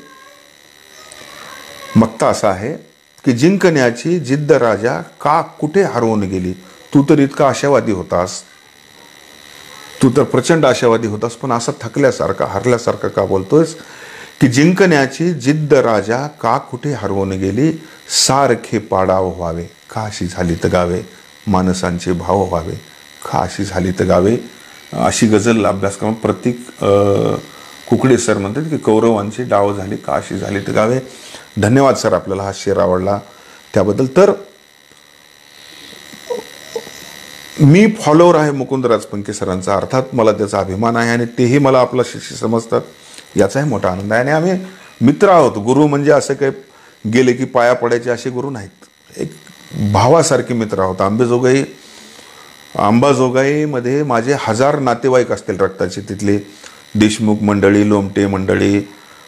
मक्ता असा आहे, की जिंकण्याची जिद्द राजा का कुठे हरवून गेली. तू तर इतका आशावादी होतास, तू तर प्रचंड आशावादी होतास, पण असा थकल्यासारखा, हरल्यासारखा का बोलतोयस. की जिंकण्याची जिद्द राजा का कुठे हरवून गेली, सारखे पाडाव व्हावे का अशी झालीत गावे, माणसांचे भाव व्हावे का अशी झालीत गावे. अशी गझल अभ्यासक्रम प्रतीक कुकडे सर म्हणतात, की कौरवांची डाव झाली का अशी झालीत गावे. धन्यवाद सर, आपल्याला हा शेर आवडला त्याबद्दल. तर मी फॉलोअर आहे मुकुंद राजपंके सरांचा, अर्थात मला त्याचा अभिमान आहे आणि तेही मला आपला शिष्य समजतात, याचाही मोठा आनंद आहे. आणि आम्ही मित्र आहोत. गुरु म्हणजे असं काही गेले की पाया पडायचे असे गुरु नाहीत, एक भावासारखे मित्र आहोत. आंबेजोगाई अंबाजोगाईमध्ये माझे हजार नातेवाईक असतील रक्ताचे, तिथले देशमुख मंडळी, लोमटे मंडळी,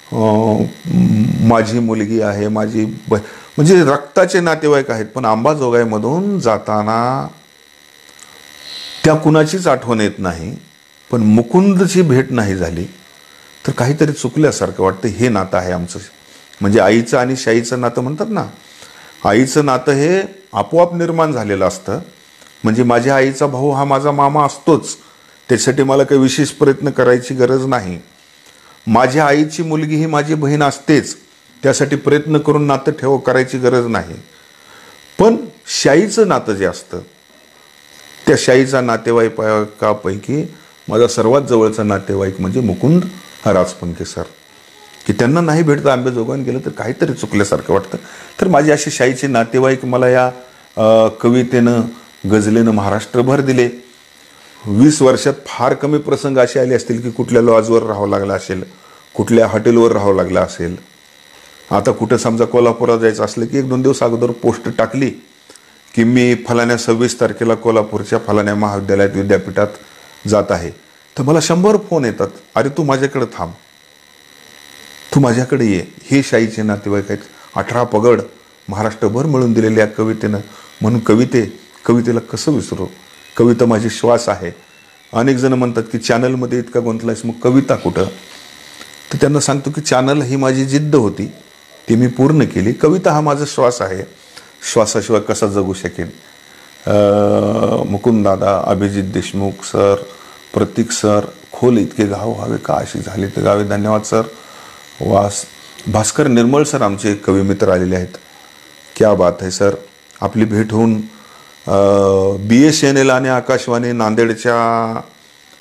माझी मुलगी आहे, माझी ब म्हणजे रक्ताचे नातेवाईक आहेत. पण अंबाजोगाईमधून जाताना त्या कुणाचीच आठवण येत नाही, पण मुकुंदची भेट नाही झाली तर काहीतरी चुकल्यासारखं वाटतं. हे नातं आहे आमचं, म्हणजे आईचं आणि शाईचं नातं म्हणतात ना, आईचं नातं हे आपोआप निर्माण झालेलं असतं. म्हणजे माझ्या आईचा भाऊ हा माझा मामा असतोच, त्यासाठी मला काही विशेष प्रयत्न करायची गरज नाही. माझ्या आईची मुलगी ही माझी बहीण असतेच, त्यासाठी प्रयत्न करून नातं ठेव करायची गरज नाही. पण शाईचं नातं जे असतं, त्या शाईचा नातेवाईकापैकी माझा सर्वात जवळचा नातेवाईक म्हणजे मुकुंद राजपंके सर, की त्यांना नाही भेटतं अंबेजोगाईला गेलं तर काहीतरी चुकल्यासारखं वाटतं. तर माझे असे शाईचे नातेवाईक मला या कवितेनं, गझलेनं महाराष्ट्रभर दिले. वीस वर्षात फार कमी प्रसंग असे आले असतील की कुठल्या लॉजवर राहावं लागलं असेल, कुठल्या हॉटेलवर राहावं लागलं असेल. आता कुठं समजा कोल्हापुरात जायचं असलं की एक दोन दिवस अगोदर पोस्ट टाकली की मी फलाण्या सव्वीस तारखेला कोल्हापूरच्या फलाण्या महाविद्यालयात विद्यापीठात जात आहे, तर मला शंभर फोन येतात, अरे तू माझ्याकडे थांब, तू माझ्याकडे ये. हे शाईचे नातेवाईक आहेत. अठरा पगड महाराष्ट्रभर मिळून दिलेल्या कवितेनं. म्हणून कविते कवितेला कसं विसरू. कविता माझी श्वास आहे. अनेक जण म्हणतात की चॅनलमध्ये इतका गुंतलायस, मग कविता कुठं. तर त्यांना सांगतो की चॅनल ही माझी जिद्द होती, ती मी पूर्ण केली. कविता हा माझा श्वास आहे, श्वासाशिवाय कसा जगू शकेन. मुकुंददादा, अभिजित देशमुख सर, प्रतीक सर, खोल इतके गाव व्हावे का अशी झाली तर गावे. धन्यवाद सर. वास भास्कर निर्मळ सर आमचे कवी मित्र आलेले आहेत. क्या बात आहे सर. आपली भेट होऊन बी एस एन एल आणि आकाशवाणी नांदेडच्या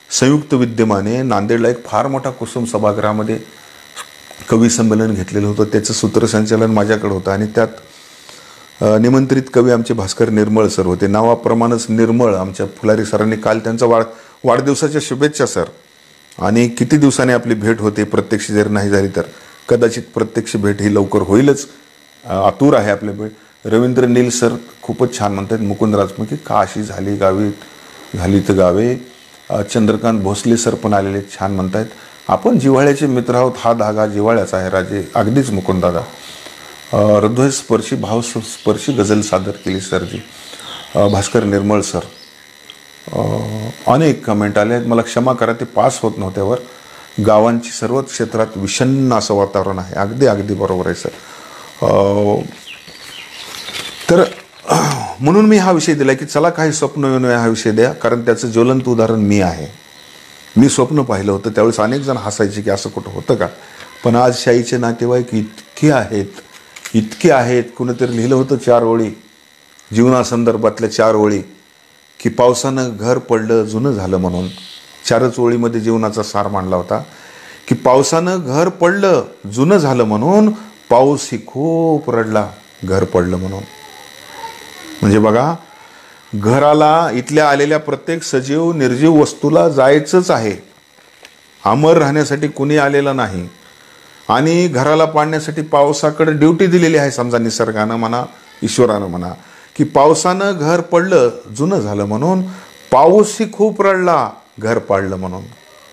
संयुक्त विद्यमाने नांदेडला एक फार मोठा कुसुम सभागृहामध्ये कवी संमेलन घेतलेलं होतं. त्याचं सूत्रसंचालन माझ्याकडे होतं आणि त्यात निमंत्रित कवी आमचे भास्कर निर्मळ सर होते. नावाप्रमाणेच निर्मळ. आमच्या फुलारी सरांनी काल त्यांचा वाढ वाढदिवसाच्या शुभेच्छा सर. आणि किती दिवसांनी आपली भेट होते, प्रत्यक्ष जर नाही झाली तर कदाचित प्रत्यक्ष भेट ही लवकर होईलच. आतुर आहे आपल्या भेट. रवींद्र नील सर खूपच छान म्हणतात. मुकुंद राजमुखी काशी झाली गावी झाली तर गावे. चंद्रकांत भोसले सर पण आलेले छान म्हणतात. आपण जिव्हाळ्याचे मित्र आहोत, हा धागा जिव्हाळ्याचा आहे राजे. अगदीच मुकुंददादा. हृदय स्पर्शी भाव स्पर्शी गझल सादर केली सरजी. भास्कर निर्मळ सर. अनेक कमेंट आले आहेत. मला क्षमा करा ते पास होत नव्हत्यावर. गावांची सर्वच क्षेत्रात विषण्ण असं वातावरण आहे. अगदी अगदी बरोबर आहे सर. तर म्हणून मी हा विषय दिला की चला काही स्वप्न विनोय हा विषय द्या, कारण त्याचं ज्वलंत उदाहरण मी आहे. मी स्वप्न पाहिलं होतं त्यावेळेस अनेक जण हसायचे की असं कुठं होतं का. पण आज शाईचे नातेवाईक इतके आहेत इतके आहेत. कुणीतरी लिहिलं होतं चार ओळी, जीवनासंदर्भातल्या चार ओळी, की पावसानं घर पडलं जुनं झालं म्हणून. चारच ओळीमध्ये जीवनाचा सार मांडला होता की पावसानं घर पडलं जुनं झालं म्हणून, पाऊस ही खूप रडला घर पडलं म्हणून. म्हणजे बघा, घराला इथल्या आलेल्या प्रत्येक सजीव निर्जीव वस्तूला जायचंच आहे. अमर राहण्यासाठी कुणी आलेलं नाही. आणि घराला पाडण्यासाठी पावसाकडे ड्युटी दिलेली आहे. समजा निसर्गानं म्हणा, ईश्वरानं म्हणा, की पावसानं घर पडलं जुनं झालं म्हणून, पाऊसही खूप रडला घर पाडलं म्हणून.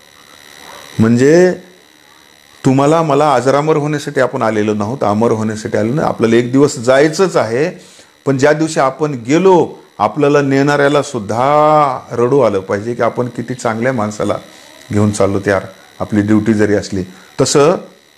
म्हणजे तुम्हाला मला अजरामर होण्यासाठी आपण आलेलो नव्हतं, अमर होण्यासाठी आलो नाही. आपल्याला एक दिवस जायचंच आहे. पण ज्या दिवशी आपण गेलो, आपल्याला नेणाऱ्याला सुद्धा रडू आलं पाहिजे की आपण किती चांगल्या माणसाला घेऊन चाललो त्यार, आपली ड्युटी जरी असली. तसं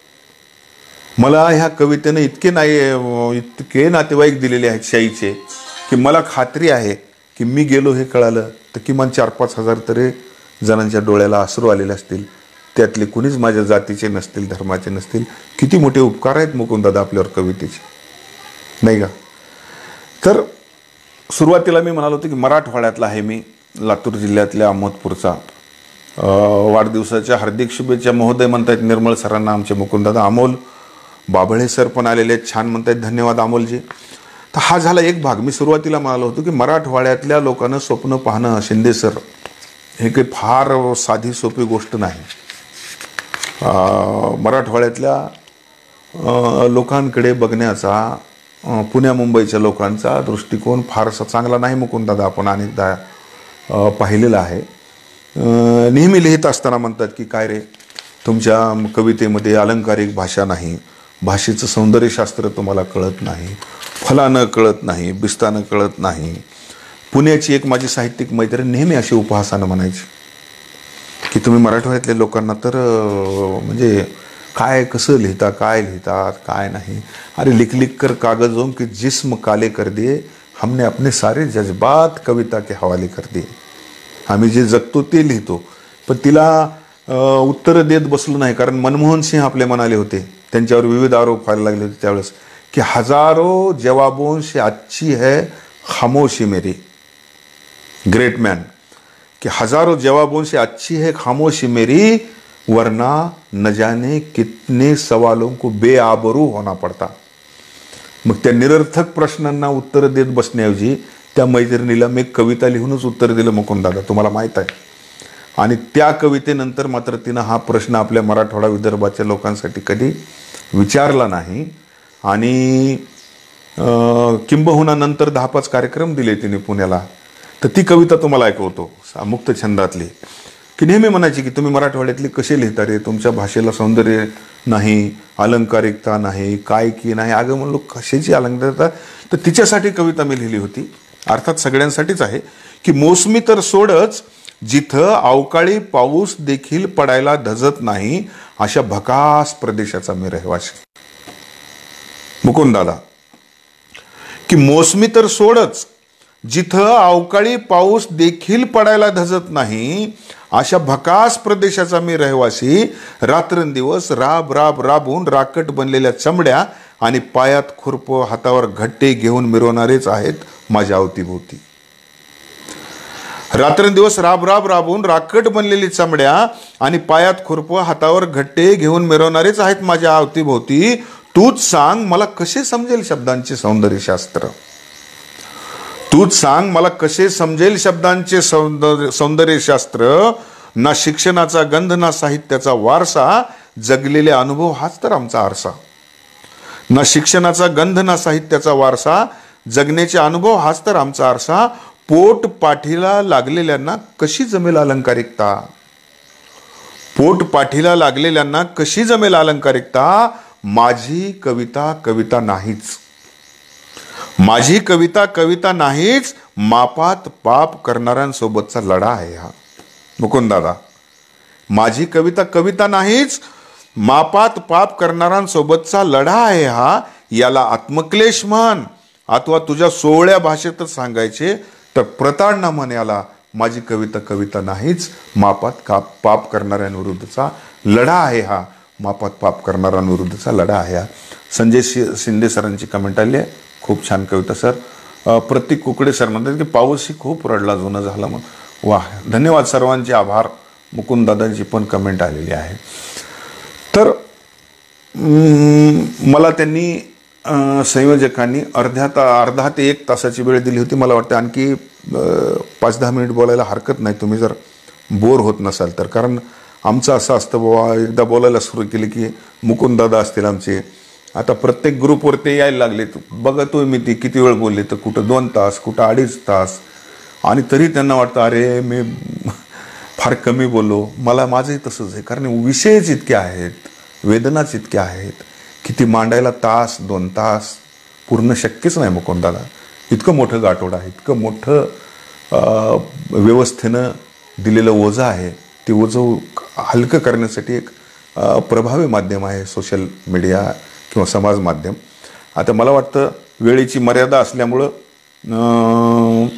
मला ह्या कवितेनं इतके नाही इतके नातेवाईक दिलेले आहेत शाईचे की मला खात्री आहे की मी गेलो हे कळालं तर किमान चार पाच हजार तरी जणांच्या डोळ्याला अश्रू आलेले असतील. त्यातले कुणीच माझ्या जातीचे नसतील, धर्माचे नसतील. किती मोठे उपकार आहेत मुकुंददादा आपल्यावर कवितेचे, नाही का. तर सुरुवातीला मी म्हणालो होतो की मराठवाड्यातला आहे मी, लातूर जिल्ह्यातल्या अहमदपूरचा. वाढदिवसाच्या हार्दिक शुभेच्छा महोदय म्हणतायत निर्मळ सरांना आमचे मुकुंददादा. अमोल बाबळे सर पण आलेले आहेत, छान म्हणतायत, धन्यवाद अमोलजी. तर हा झाला एक भाग. मी सुरुवातीला म्हणालो होतो की मराठवाड्यातल्या लोकांना स्वप्न पाहणं, शिंदे सर, हे काही फार साधी सोपी गोष्ट नाही. मराठवाड्यातल्या लोकांकडे बघण्याचा पुण्या मुंबईच्या लोकांचा दृष्टिकोन फारसा चांगला नाही मुकुंददादा. आपण अनेकदा पाहिलेलं आहे. नेहमी लिहित असताना म्हणतात की काय रे, तुमच्या कवितेमध्ये अलंकारिक भाषा नाही, भाषेचं सौंदर्यशास्त्र तुम्हाला कळत नाही, फलानं कळत नाही, बिस्तानं कळत नाही. पुण्याची एक माझी साहित्यिक मैत्रीण नेहमी अशी उपहासानं म्हणायची की तुम्ही मराठवाड्यातल्या लोकांना तर म्हणजे काय कसं लिहिता, काय लिहितात काय नाही. अरे लिख लिख कर कागजों की जिस्म काले कर दिए, हमने अपने सारे जज्बात कविता के हवाले कर दिए. आम्ही जे जगतो ते लिहितो. पण तिला उत्तर देत बसलो नाही, कारण मनमोहन सिंह आपले म्हणाले होते, त्यांच्यावर विविध आरोप व्हायला लागले होते त्यावेळेस, की हजारो जवाबों से अच्छी है खामोशी मेरी. ग्रेट मॅन, कि हजारों जवाबों से अच्छी है खामोशी मेरी, वरना न जाने कितने सवालों को बेआबरू होना पडता. मग त्या निरर्थक प्रश्नांना उत्तर देत बसण्याऐवजी त्या मैत्रिणीला मी कविता लिहूनच उत्तर दिलं मुकुंददादा, तुम्हाला माहीत आहे. आणि त्या कवितेनंतर मात्र तिनं हा प्रश्न आपल्या मराठवाडा विदर्भाच्या लोकांसाठी कधी विचारला नाही. आणि किंबहुना नंतर दहा पाच कार्यक्रम दिले तिने पुण्याला. तर ती कविता तुम्हाला ऐकवतो, मुक्त छंदातली, की नेहमी म्हणायची की तुम्ही मराठवाड्यातली कसे लिहिता रे, तुमच्या भाषेला सौंदर्य नाही, अलंकारिकता नाही, काय की नाही. अगं म्हणलो कशाची अलंकारिकता. तर तिच्यासाठी कविता मी लिहिली होती, अर्थात सगळ्यांसाठीच आहे, की मोसमी तर सोडच, जिथं अवकाळी पाऊस देखील पडायला धजत नाही, अशा भकास प्रदेशाचा मी रहिवासी. मुकुंददादा, की मोसमी तर सोडच, जिथं अवकाळी पाऊस देखील पडायला धजत नाही, अशा भकास प्रदेशाचा मी रहिवासी. रात्रंदिवस राब राब राबून राकट बनलेल्या चमड्या आणि पायात खुरप, हातावर घट्टे घेऊन मिरवणारेच आहेत माझ्या अवतीभोवती. रात्रंदिवस राब राब राबून राखट बनलेली चमड्या आणि पायात खुरपं हातावर घट्टे घेऊन मिरवणारेच आहेत माझ्या अवतीभोवती. तूच सांग मला कसे समजेल शब्दांचे सौंदर्यशास्त्र. तूच सांग मला कसे समजेल शब्दांचे सौंदर्य सौंदर्यशास्त्र. ना शिक्षणाचा गंध ना साहित्याचा वारसा, जगलेले अनुभव हाच तर आमचा आरसा. ना शिक्षणाचा गंध ना साहित्याचा वारसा, जगण्याचे अनुभव हाच तर आमचा आरसा. पोट पाठीला लागलेल्यांना कशी जमेल अलंकारिकता. पोट पाठीला लागलेल्यांना कशी जमेल अलंकारिकता. माझी कविता कविता नाहीच. माझी कविता कविता नाहीच. मापात पाप करणाऱ्यांसोबतचा लढा आहे हा. मुकुंददादा, माझी कविता कविता नाहीच, मापात पाप करणाऱ्यांसोबतचा लढा आहे हा. याला आत्मक्लेश म्हण अथवा तुझ्या सोहळ्या भाषेतच सांगायचे तर प्रताडणा म्हण याला. माझी कविता कविता नाहीच, मापात का पाप करणाऱ्यांविरुद्धचा लढा आहे हा. मापात पाप करणाऱ्यांविरुद्धचा लढा आहे हा. संजय शिंदे सरांची कमेंट आली आहे. खूप छान कविता सर. प्रतीक कुकडे सर म्हणतात की पाऊसही खूप रडला जुना झाला. मग वाह, धन्यवाद सर्वांचे आभार. मुकुंददादांची पण कमेंट आलेली आहे. तर मला त्यांनी संयोजकांनी अर्ध्या ता अर्धा ते एक तासाची वेळ दिली होती. मला वाटतं आणखी पाच दहा मिनिट बोलायला हरकत नाही तुम्ही जर बोर होत नसाल तर. कारण आमचं असं असतं बाबा, एकदा बोलायला सुरू केले की मुकुंददादा असतील आमचे, आता प्रत्येक ग्रुपवरती यायला लागले. बघतोय मी ती किती वेळ बोलले तर कुठं दोन तास कुठं अडीच तास. आणि तरी त्यांना वाटतं अरे मी फार कमी बोललो. मला माझंही तसंच आहे, कारण विषयच इतके आहेत, वेदनाच इतक्या आहेत की ती मांडायला तास दोन तास पूर्ण शक्यच नाही मुकुंदाला. इतकं मोठं गाठोडं आहे, इतकं मोठं व्यवस्थेनं दिलेलं ओझं आहे. ते ओझं हलकं करण्यासाठी एक प्रभावी माध्यम आहे सोशल मीडिया किंवा समाज माध्यम. आता मला वाटतं वेळेची मर्यादा असल्यामुळं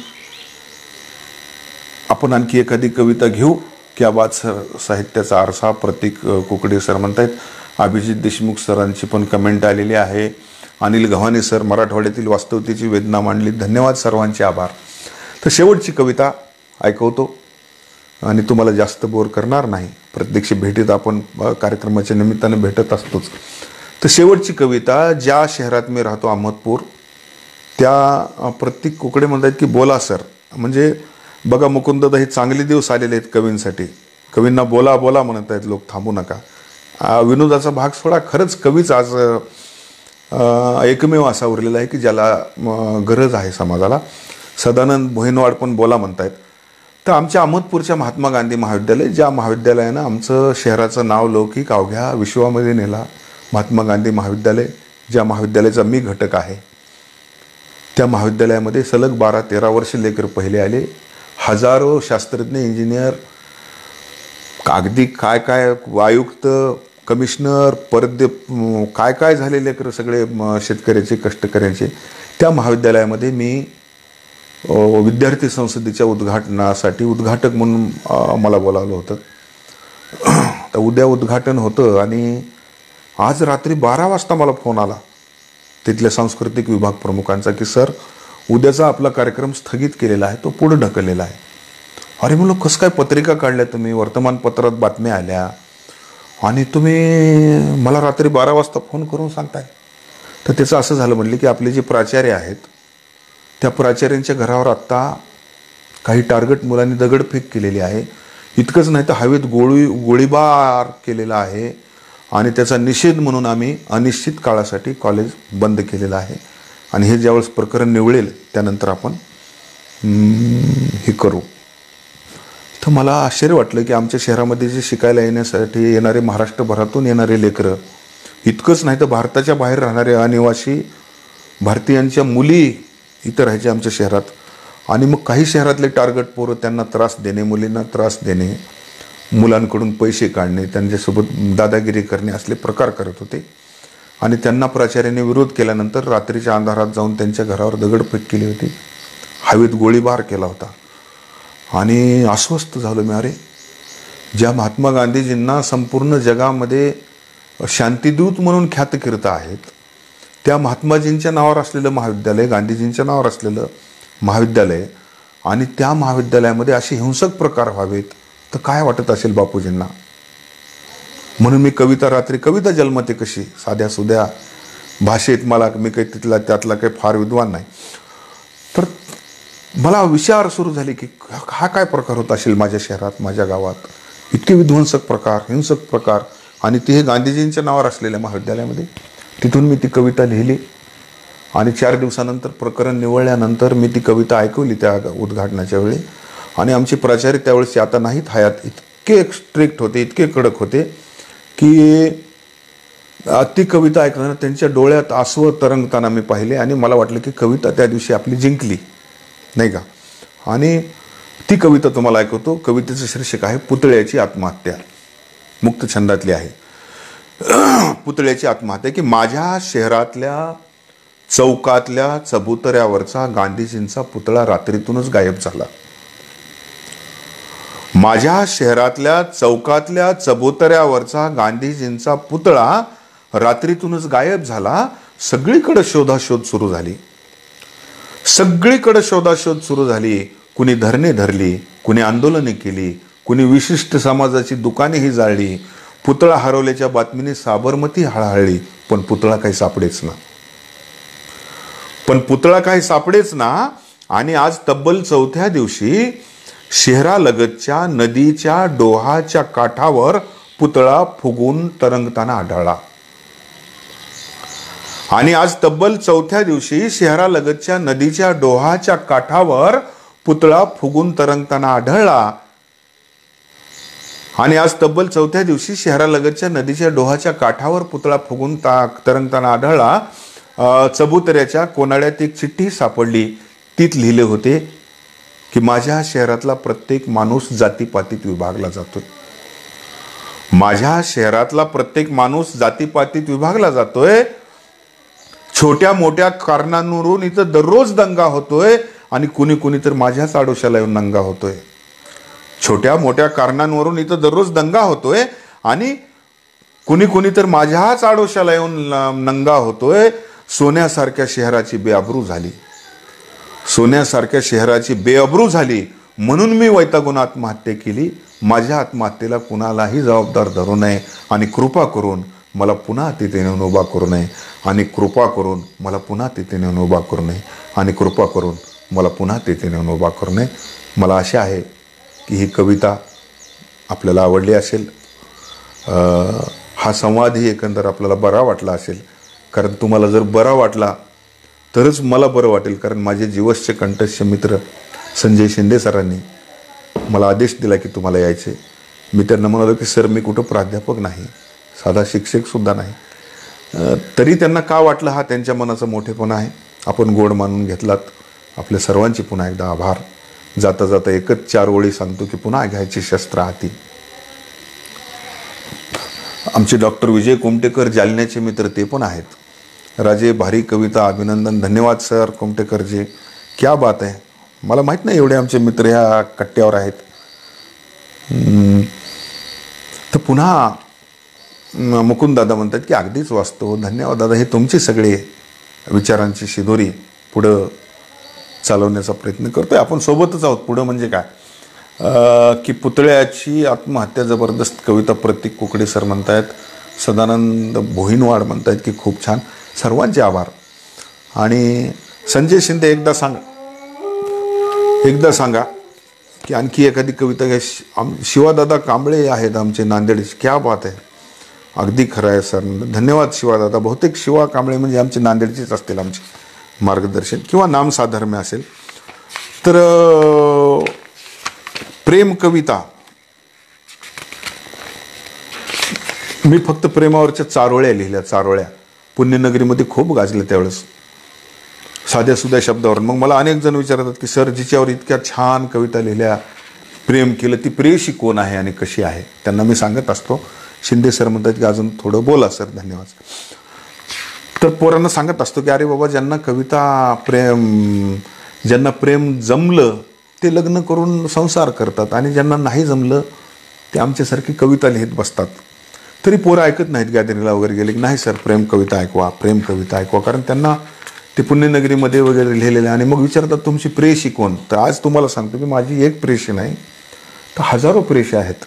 आपण आणखी एखादी कविता घेऊ. क्या बात सर, साहित्याचा आरसा. प्रतीक कुकडे सर म्हणतायत. अभिजित देशमुख सरांची पण कमेंट आलेली आहे. अनिल गव्हाणे सर, मराठवाड्यातील वास्तवतेची वेदना मांडली. धन्यवाद, सर्वांचे आभार. तर शेवटची कविता ऐकवतो आणि तुम्हाला जास्त बोर करणार नाही. प्रत्यक्ष भेटीत आपण कार्यक्रमाच्या निमित्तानं भेटत असतोच. तर शेवटची कविता, ज्या शहरात मी राहतो अहमदपूर, त्या प्रतीक कुकडे म्हणतात की बोला सर. म्हणजे बघा मुकुंददा, हे चांगले दिवस आलेले आहेत कवींसाठी. कवींना बोला बोला म्हणत आहेत लोक, थांबू नका. विनोदाचा भाग सोडा, खरंच कवीच आज एकमेव असा उरलेला आहे की ज्याला गरज आहे समाजाला. सदानंद भोईनवाड पण बोला म्हणतायत. तर आमच्या अहमदपूरच्या महात्मा गांधी महाविद्यालय, ज्या महाविद्यालयानं आमचं शहराचं नाव लौकिक अवघ्या विश्वामध्ये नेला, महात्मा गांधी महाविद्यालय, ज्या महाविद्यालयाचा मी घटक आहे, त्या महाविद्यालयामध्ये सलग बारा तेरा वर्ष लेकर पहिले आले. हजारो शास्त्रज्ञ, इंजिनियर, अगदी काय काय आयुक्त, कमिशनर, परदे, काय काय झाले लेकर सगळे शेतकऱ्याचे, कष्टकऱ्यांचे. त्या महाविद्यालयामध्ये मी विद्यार्थी संसदेच्या उद्घाटनासाठी उद्घाटक म्हणून मला बोलावलं होतं. तर उद्या उद्घाटन होतं आणि आज रात्री बारा वाजता मला फोन आला तिथल्या सांस्कृतिक विभाग प्रमुखांचा की सर, उद्याचा आपला कार्यक्रम स्थगित केलेला आहे, तो पुढे ढकललेला आहे. अरे म्हणलं, कसं काय पत्रिका काढल्या तुम्ही, वर्तमानपत्रात बातम्या आल्या आणि तुम्ही मला रात्री बारा वाजता फोन करून सांगताय. तर त्याचं असं झालं म्हणले की आपले जे प्राचार्य आहेत त्या प्राचार्यांच्या घरावर आत्ता काही टार्गेट मुलांनी दगडफेक केलेली आहे. इतकंच नाही तर हवेत गोळी गोळीबार केलेला आहे आणि त्याचा निषेध म्हणून आम्ही अनिश्चित काळासाठी कॉलेज बंद केलेलं आहे. आणि हे ज्यावेळेस प्रकरण निवळेल त्यानंतर आपण हे करू. तर मला आश्चर्य वाटलं की आमच्या शहरामध्ये जे शिकायला येण्यासाठी येणारे, महाराष्ट्रभरातून येणारे लेकरं, इतकंच नाही तर भारताच्या बाहेर राहणारे अनिवासी भारतीयांच्या मुली इथं राहायच्या आमच्या शहरात. आणि मग काही शहरातले टार्गेट पोरं त्यांना त्रास देणे, मुलींना त्रास देणे, मुलांकडून पैसे काढणे, त्यांच्यासोबत दादागिरी करणे असले प्रकार करत होते. आणि त्यांना प्राचार्याने विरोध केल्यानंतर रात्रीच्या अंधारात जाऊन त्यांच्या घरावर दगडफेक केली होती, हवेत गोळीबार केला होता. आणि अस्वस्थ झालो मी. अरे, ज्या महात्मा गांधीजींना संपूर्ण जगामध्ये शांतिदूत म्हणून ख्यातकीर्त आहेत, त्या महात्माजींच्या नावावर असलेलं महाविद्यालय, गांधीजींच्या नावावर असलेलं महाविद्यालय आणि त्या महाविद्यालयामध्ये असे हिंसक प्रकार व्हावेत तर काय वाटत असेल बापूजींना. म्हणून मी कविता रात्री कविता जन्मते कशी साध्या सुध्या भाषेत, मला मी काही तिथला त्यातला काही फार विद्वान नाही, तर मला विचार सुरू झाले की हा काय प्रकार होत असेल माझ्या शहरात, माझ्या गावात, इतके विध्वंसक प्रकार, हिंसक प्रकार, आणि ते हे गांधीजींच्या नावावर असलेल्या महाविद्यालयामध्ये. तिथून मी ती कविता लिहिली आणि चार दिवसानंतर प्रकरण निवळल्यानंतर मी ती कविता ऐकवली त्या उद्घाटनाच्या वेळी. आणि आमचे प्राचार्य त्यावेळेस आता नाहीत हयात, इतके स्ट्रिक्ट होते, इतके कडक होते की ती कविता ऐकताना त्यांच्या डोळ्यात आसवं तरंगताना मी पाहिले आणि मला वाटलं की कविता त्या दिवशी आपली जिंकली, नाही का. आणि ती कविता तुम्हाला ऐकवतो. कवितेचं शीर्षक आहे पुतळ्याची आत्महत्या, मुक्त छंदातली आहे. पुतळ्याची आत्महत्या. की माझ्या शहरातल्या चौकातल्या चबुतऱ्यावरचा गांधीजींचा पुतळा रात्रीतूनच गायब झाला. माझ्या शहरातल्या चौकातल्या चबुतऱ्यावरचा गांधीजींचा पुतळा रात्रीतूनच गायब झाला. सगळीकडे शोधाशोध सुरू झाली, सगळीकडे शोधाशोध सुरू झाली. कुणी धरणे धरली, कुणी आंदोलने केली, कुणी विशिष्ट समाजाची दुकानेही जाळली. पुतळा हरवल्याच्या बातमीने साबरमती हळहळली, पण पुतळा काही सापडेच ना पण पुतळा काही सापडेच ना आणि आज तब्बल चौथ्या दिवशी शहरालगतच्या नदीच्या डोहाच्या काठावर पुतळा फुगून तरंगताना आढळला. आणि आज तब्बल चौथ्या दिवशी शहरालगतच्या नदीच्या डोहाच्या काठावर पुतळा फुगून तरंगताना आढळला. आणि आज तब्बल चौथ्या दिवशी शहरालगतच्या नदीच्या डोहाच्या काठावर पुतळा फुगून तरंगताना आढळला. चबुतऱ्याच्या कोनाड्यात एक चिठ्ठी सापडली. तीत लिहिले होते की माझ्या शहरातला प्रत्येक माणूस जातीपातीत विभागला जातोय. माझ्या शहरातला प्रत्येक माणूस जातीपातीत विभागला जातोय. छोट्या मोठ्या कारणांवरून इथं दररोज दंगा होतोय आणि कुणी कुणी तर माझ्याच आडोशाला येऊन नंगा होतोय. छोट्या मोठ्या कारणांवरून इथं दररोज दंगा होतोय आणि कुणी कुणी तर माझ्याच आडोशाला येऊन नंगा होतोय. सोन्यासारख्या शहराची बेअब्रू झाली, सोन्यासारख्या शहराची बेअब्रू झाली. म्हणून मी वैतागून आत्महत्या केली. माझ्या आत्महत्येला कुणालाही जबाबदार धरू नये आणि कृपा करून मला पुन्हा तिथे नेऊन उभा करू नये आणि कृपा करून मला पुन्हा तिथे नेऊन उभा करू नये आणि कृपा करून मला पुन्हा तिथे नेऊन उभा करू नये. मला आशा आहे की ही कविता आपल्याला आवडली असेल. हा संवादही एकंदर आपल्याला बरा वाटला असेल. कारण तुम्हाला जर बरा वाटला तरच मला बरं वाटेल. कारण माझे जीवसचे कंठस्थ मित्र संजय शिंदे सरांनी मला आदेश दिला की तुम्हाला यायचे. मी त्यांना म्हणालो की सर मी कुठं प्राध्यापक नाही, साधा शिक्षकसुद्धा नाही. तरी त्यांना का वाटलं हा त्यांच्या मनाचा मोठेपणा आहे. आपण गोड मानून घेतलात. आपल्या सर्वांचे पुन्हा एकदा आभार. जाता जाता एकच चार ओळी सांगतो की पुन्हा घ्यायची शस्त्र हाती. आमचे डॉक्टर विजय कोमटेकर जालन्याचे मित्र ते पण आहेत. राजे भारी कविता, अभिनंदन, धन्यवाद सर कोमटेकरजी, क्या बात आहे. मला माहीत नाही एवढे आमचे मित्र ह्या कट्ट्यावर आहेत. तर पुन्हा मुकुंद दादा म्हणतात की अगदीच वाचतो, धन्यवाद दादा. हे तुमचे सगळे विचारांची शिदोरी पुढं चालवण्याचा प्रयत्न करतोय. आपण सोबतच आहोत. पुढं म्हणजे काय की पुतळ्याची आत्महत्या जबरदस्त कविता प्रतीक कुकडे सर म्हणतायत, सदानंद भोईनवाड म्हणतायत की खूप छान. सर्वांचे आभार. आणि संजय शिंदे एकदा सांगा एकदा सांगा की आणखी एखादी कविता घ्या. शिवादादा कांबळे आहेत आमचे नांदेडचे, क्या बात आहे. अगदी खरं आहे सर, धन्यवाद शिवादादा. बहुतेक शिवा कांबळे म्हणजे आमचे नांदेडचेच असतील आमचे मार्गदर्शन किंवा नाम साधर्म्य असेल. तर प्रेम कविता मी फक्त प्रेमावरच्या चारोळ्या लिहिल्या. चारोळ्या पुण्यनगरीमध्ये खूप गाजल्या त्यावेळेस साध्या सुध्या शब्दावर. मग मला अनेक जण विचारतात की सर जिच्यावर इतक्या छान कविता लिहिल्या, प्रेम केलं, ती प्रेयशी कोण आहे आणि कशी आहे. त्यांना मी सांगत असतो. शिंदे सर म्हणतात की अजून थोडं बोला सर, धन्यवाद. तर पोरांना सांगत असतो की अरे बाबा ज्यांना कविता प्रेम ज्यांना प्रेम जमलं ते लग्न करून संसार करतात आणि ज्यांना नाही जमलं ते आमच्यासारखी कविता लिहित बसतात. तरी पोरं ऐकत नाहीत. गॅदरिंगला वगैरे गेले की नाही सर प्रेम कविता ऐकवा, प्रेम कविता ऐकवा. कारण त्यांना ते पुण्यनगरीमध्ये वगैरे लिहिलेले. आणि मग विचारतात तुमची प्रेयशी कोण. तर आज तुम्हाला सांगतो की माझी एक प्रेयशी नाही तर हजारो प्रेयशी आहेत.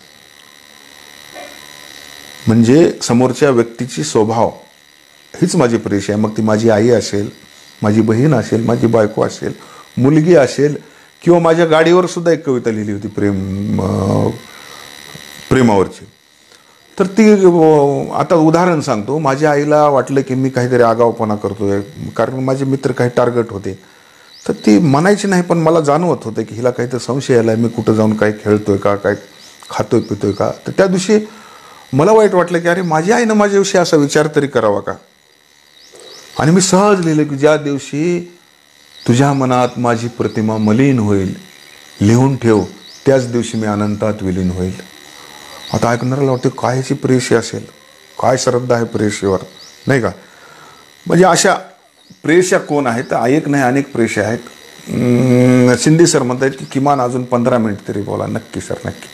म्हणजे समोरच्या व्यक्तीची स्वभाव हीच माझी प्रेयशी आहे. मग ती माझी आई असेल, माझी बहीण असेल, माझी बायको असेल, मुलगी असेल, किंवा माझ्या गाडीवर सुद्धा एक कविता लिहिली होती प्रेम प्रेमावरची. तर ती आता उदाहरण सांगतो. माझ्या आईला वाटलं की मी काहीतरी आगाऊपणा करतोय, कारण माझे मित्र काही टार्गेट होते. तर ती म्हणायची नाही, पण मला जाणवत होतं की हिला काहीतरी संशय आला, मी कुठं जाऊन काय खेळतोय का, काय खातोय पितोय का. तर त्या दिवशी मला वाईट वाटलं की अरे माझी आईनं माझ्याविषयी असा विचार तरी करावा का. आणि मी सहज लिहिलं की ज्या दिवशी तुझ्या मनात माझी प्रतिमा मलिन होईल, लिहून ठेव, त्याच दिवशी मी अनंतात विलीन होईल. आता ऐकणाऱ्याला वाटतं काय ह्याची प्रेयशी असेल, काय श्रद्धा आहे प्रेयशीवर, नाही का. म्हणजे अशा प्रेयशा कोण आहेत. तर एक नाही अनेक प्रेयशा आहेत. शिंदे सर म्हणतात की किमान अजून पंधरा मिनिट तरी बोला. नक्की सर, नक्की.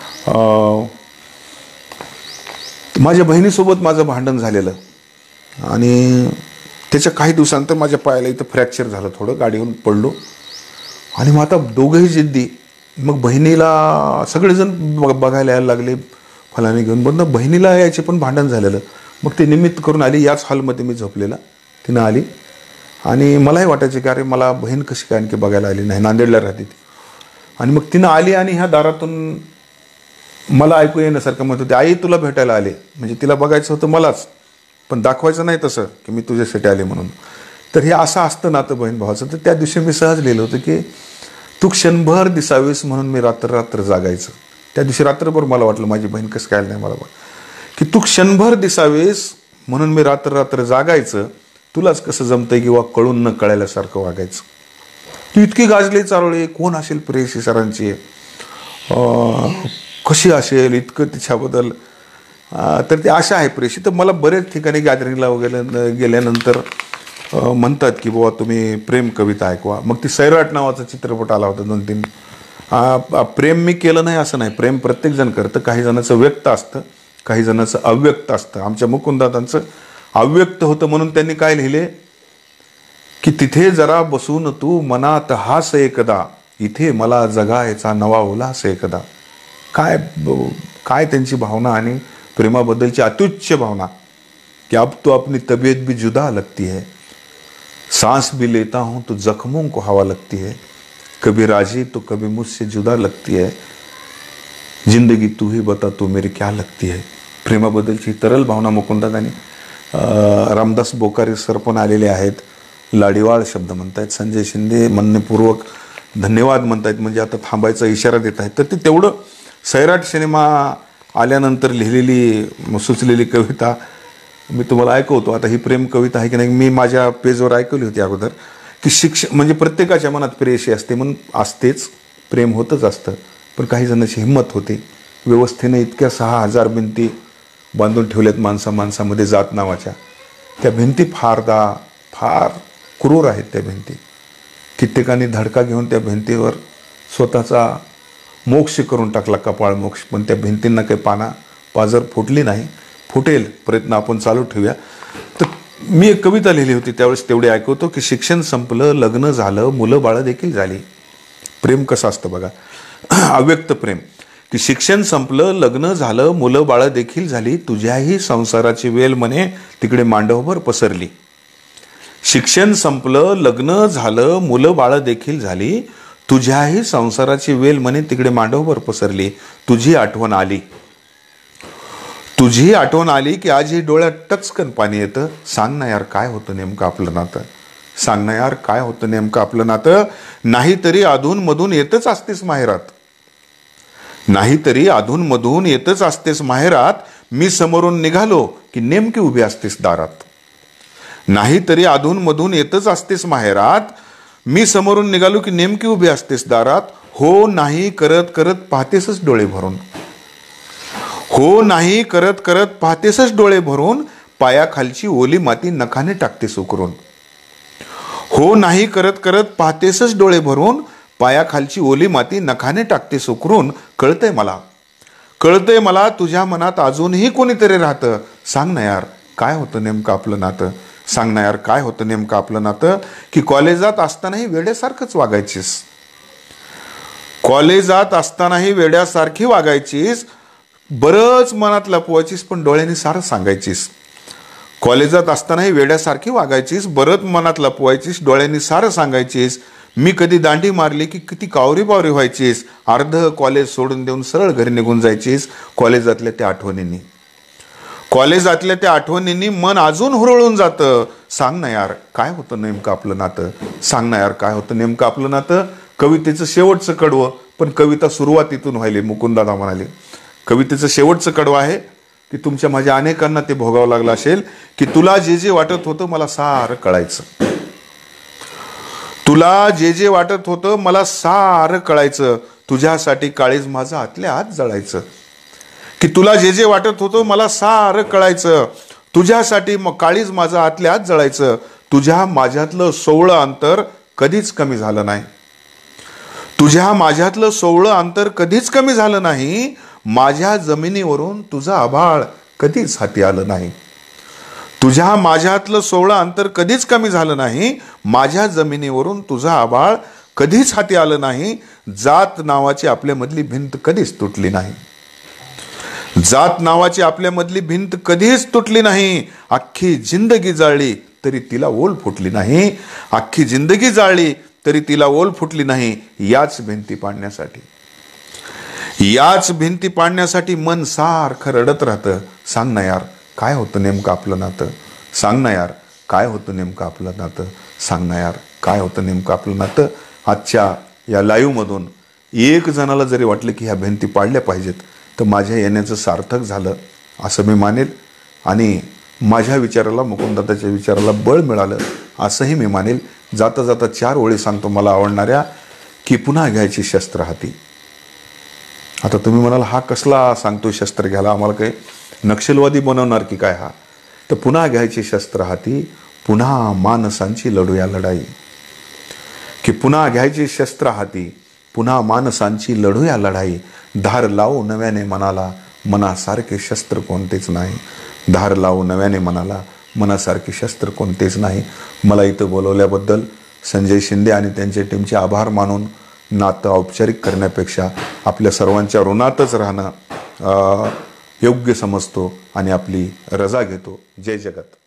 माझ्या बहिणीसोबत माझं भांडण झालेलं आणि त्याच्या काही दिवसानंतर माझ्या पायाला इथं फ्रॅक्चर झालं, थोडं गाडीहून पडलो. आणि मग आता दोघंही जिद्दी. मग बहिणीला सगळेजण बघायला यायला लागले, फलाने घेऊन. बंद बहिणीला यायचे पण भांडण झालेलं. मग ते निमित्त करून आली. याच हॉलमध्ये मी झोपलेला, तिनं आली. आणि मलाही वाटायचं की अरे मला बहीण कशी काय आणखी बघायला आली नाही, नांदेडला राहते ती. आणि मग तिनं आली आणि ह्या दारातून मला ऐकू येण्यासारखं म्हणत होते, आई तुला भेटायला आले. म्हणजे तिला बघायचं होतं मलाच, पण दाखवायचं नाही तसं की मी तुझ्यासाठी आले म्हणून. तर हे असं असतं नातं बहीण भावाचं. तर त्या दिवशी मी सहज लिहिलं होतं की तू क्षणभर दिसावीस म्हणून मी रात्र रात्र जागायचं. त्या दिवशी रात्रभर मला वाटलं माझी बहीण कसं काय नाही मला की तू क्षणभर दिसावीस म्हणून मी रात्र रात्र जागायचं, तुलाच कसं जमतंय किंवा कळून न कळायल्यासारखं वागायचं. ती इतकी गाजली चारोळी, कोण असेल प्रेयसी सरांची, कशी असेल, इतकं तिच्याबद्दल. तर ते अशा आहे प्रेयसी. तर मला बरेच ठिकाणी गॅदरिंगला वगैरे गेल्यानंतर म्हणतात की बाबा तुम्ही प्रेम कविता ऐकवा. मग ती सैराट नावाचा चित्रपट आला होता दोन तीन. प्रेम मी केलं नाही असं नाही, प्रेम प्रत्येक जण करतं. काही जणांचं व्यक्त असतं, काही जणांचं अव्यक्त असतं. आमच्या मुकुंदातांचं अव्यक्त होतं म्हणून त्यांनी काय लिहिले की तिथे जरा बसून तू मनात हास एकदा, इथे मला जगायचा नवा उल्हास एकदा. काय काय त्यांची भावना आणि प्रेमाबद्दलची अत्युच्च भावना कि अब तो अपनी तबीयत भी जुदा लगती है, सांस भी लेता हूँ तो जख्मों को हवा लगती है, कभी राजी तो कभी मुझसे जुदा लगती है, जिंदगी तू ही बता तू मेरी क्या लगती है. प्रेमाबद्दलची तरल भावना मुकुंदात. आणि रामदास बोकारे सर पण आलेले आहेत, लाडीवाळ शब्द म्हणतायत. संजय शिंदे मनपूर्वक धन्यवाद म्हणतायत, म्हणजे आता थांबायचा इशारा देत आहेत. तर ते तेवढं सैराट सिनेमा आल्यानंतर लिहिलेली सुचलेली कविता मी तुम्हाला ऐकवतो. आता ही प्रेम कविता आहे की नाही मी माझ्या पेजवर ऐकवली होती अगोदर की शिक्षण म्हणजे प्रत्येकाच्या मनात प्रेयशी असते म्हणून असतेच, प्रेम होतच असतं. पण काही जणांची हिंमत होते. व्यवस्थेने इतक्या सहा हजार भिंती बांधून ठेवल्यात माणसा माणसामध्ये जात नावाच्या. त्या भिंती फारदा फार क्रूर आहेत त्या भिंती. कित्येकांनी धडका घेऊन त्या भिंतीवर स्वतःचा मोक्ष करून टाकला, कपाळ मोक्ष. पण त्या भिंतींना काही पाना पाजर फुटली नाही. फुटेल, प्रयत्न आपण चालू ठेवूया. तर मी एक कविता लिहिली होती त्यावेळेस तेवढे ऐकवतो की शिक्षण संपलं, लग्न झालं, मुलं बाळं देखील झाली. प्रेम कसं असतं बघा, अव्यक्त प्रेम. की शिक्षण संपलं, लग्न झालं, मुलं बाळं देखील झाली, तुझ्याही संसाराची वेल म्हणे तिकडे मांडवभर पसरली. शिक्षण संपलं, लग्न झालं, मुलं बाळं देखील झाली, तुझ्याही संसाराची वेल म्हणे तिकडे मांडवभर पसरली. तुझी आठवण आली, तुझी आठवण आली की आजही डोळ्यात टचकन पाणी येतं. सांग ना यार काय होतं नेमकं आपलं नातं, सांग ना यार काय होतं नेमकं आपलं नातं. नाहीतरी अधून मधून येतच असतेस माहेरात, नाहीतरी अधून मधून येतच असतेस माहेरात, मी समोरून निघालो की नेमकी उभी असतेस दारात. नाहीतरी अधून मधून येतच असतेस माहेरात, मी समोरून निघालो की नेमकी उभी असतेस दारात. हो नाही करत करत पाहतेसच डोळे भरून, हो नाही करत करत पाहतेसच डोळे भरून, पायाखालची ओली माती नखाने टाकतेस उकरून. हो नाही करत करत पाहतेसच डोळे भरून, पायाखालची ओली माती नखाने टाकतेस उकरून. कळतंय मला, कळतंय मला तुझ्या मनात अजूनही कोणीतरी राहतं. सांग ना यार काय होतं नेमकं आपलं नातं, सांग ना यार काय होतं नेमकं आपलं नातं. की कॉलेजात असतानाही वेड्यासारखंच वागायचीस, कॉलेजात असतानाही वेड्यासारखी वागायचीस, बरंच मनात लपवायचीस पण डोळ्यांनी सारं सांगायचीस. कॉलेजात असतानाही वेड्यासारखी वागायचीस, बरंच मनात लपवायचीस, डोळ्यांनी सारं सांगायचीस. मी कधी दांडी मारली की किती कावरी बावरी व्हायचीस, अर्ध कॉलेज सोडून देऊन सरळ घरी निघून जायचीस. कॉलेजातल्या त्या आठवणींनी कॉलेजातल्या त्या आठवणींनी मन अजून हुरळून जातं. सांग ना यार काय होतं नेमकं आपलं नातं. सांग ना यार काय होतं नेमकं आपलं नातं. कवितेचं शेवटचं कडवं, पण कविता सुरुवातीतून व्हायली. मुकुंददादा म्हणाले कवितेचं शेवटचं कडवं आहे की तुमच्या माझ्या अनेकांना ते भोगावं लागलं असेल की तुला जे जे वाटत होतं मला सारं कळायचं, तुला जे जे वाटत होतं मला सारं कळायचं, तुझ्यासाठी काळीज माझं आतल्या आत जळायचं. की तुला जे जे वाटत होतं मला सारं कळायचं, तुझ्यासाठी मग काळीज माझं आतल्या आत जळायचं. तुझ्या माझ्यातलं सोवळं अंतर कधीच कमी झालं नाही, तुझ्या माझ्यातलं सोवळं अंतर कधीच कमी झालं नाही. माझ्या जमिनीवरून तुझं आभाळ कधीच हाती आलं नाही, तुझ्या माझ्यातलं सोवळं अंतर कधीच कमी झालं नाही. माझ्या जमिनीवरून तुझं आभाळ कधीच हाती आलं नाही. जात नावाची आपल्यामधली भिंत कधीच तुटली नाही, जात नावाची आपल्यामधली भिंत कधीच तुटली नाही. अख्खी जिंदगी जाळली तरी तिला ओल फुटली नाही, अख्खी जिंदगी जाळली तरी तिला ओल फुटली नाही. याच भिंती पाडण्यासाठी याच भिंती पाडण्यासाठी मन सारखं रडत राहतं. सांग ना यार काय होतं नेमकं आपलं नातं. सांग ना यार काय होतं नेमकं आपलं नातं. सांग ना यार काय होतं नेमकं आपलं नातं. आजच्या या लाईव्हमधून एक जणाला जरी वाटलं की ह्या भिंती पाडल्या पाहिजेत तर माझ्या येण्याचं सार्थक झालं असं मी मानेल. आणि माझ्या विचाराला मुकुंददादाच्या विचाराला बळ मिळालं असंही मी मानेल. जाता जाता चार ओळी सांगतो मला आवडणाऱ्या की पुन्हा घ्यायची शस्त्र हाती. आता तुम्ही म्हणाल हा कसला सांगतो शस्त्र घ्यायला, आम्हाला काही नक्षलवादी बनवणार की काय हा. तर पुन्हा घ्यायची शस्त्र हाती, पुन्हा माणसांची लढूया लढाई. की पुन्हा घ्यायची शस्त्र हाती, पुन्हा माणसांची लढूया लढाई. धार लावू नव्याने मनाला, मनासारखे शस्त्र कोणतेच नाही. धार लावू नव्याने मनाला, मनासारखे शस्त्र कोणतेच नाही. मला इथं बोलवल्याबद्दल संजय शिंदे आणि त्यांच्या टीमचे आभार मानून नातं औपचारिक करण्यापेक्षा आपल्या सर्वांच्या ऋणातच राहणं योग्य समजतो आणि आपली रजा घेतो. जय जगत.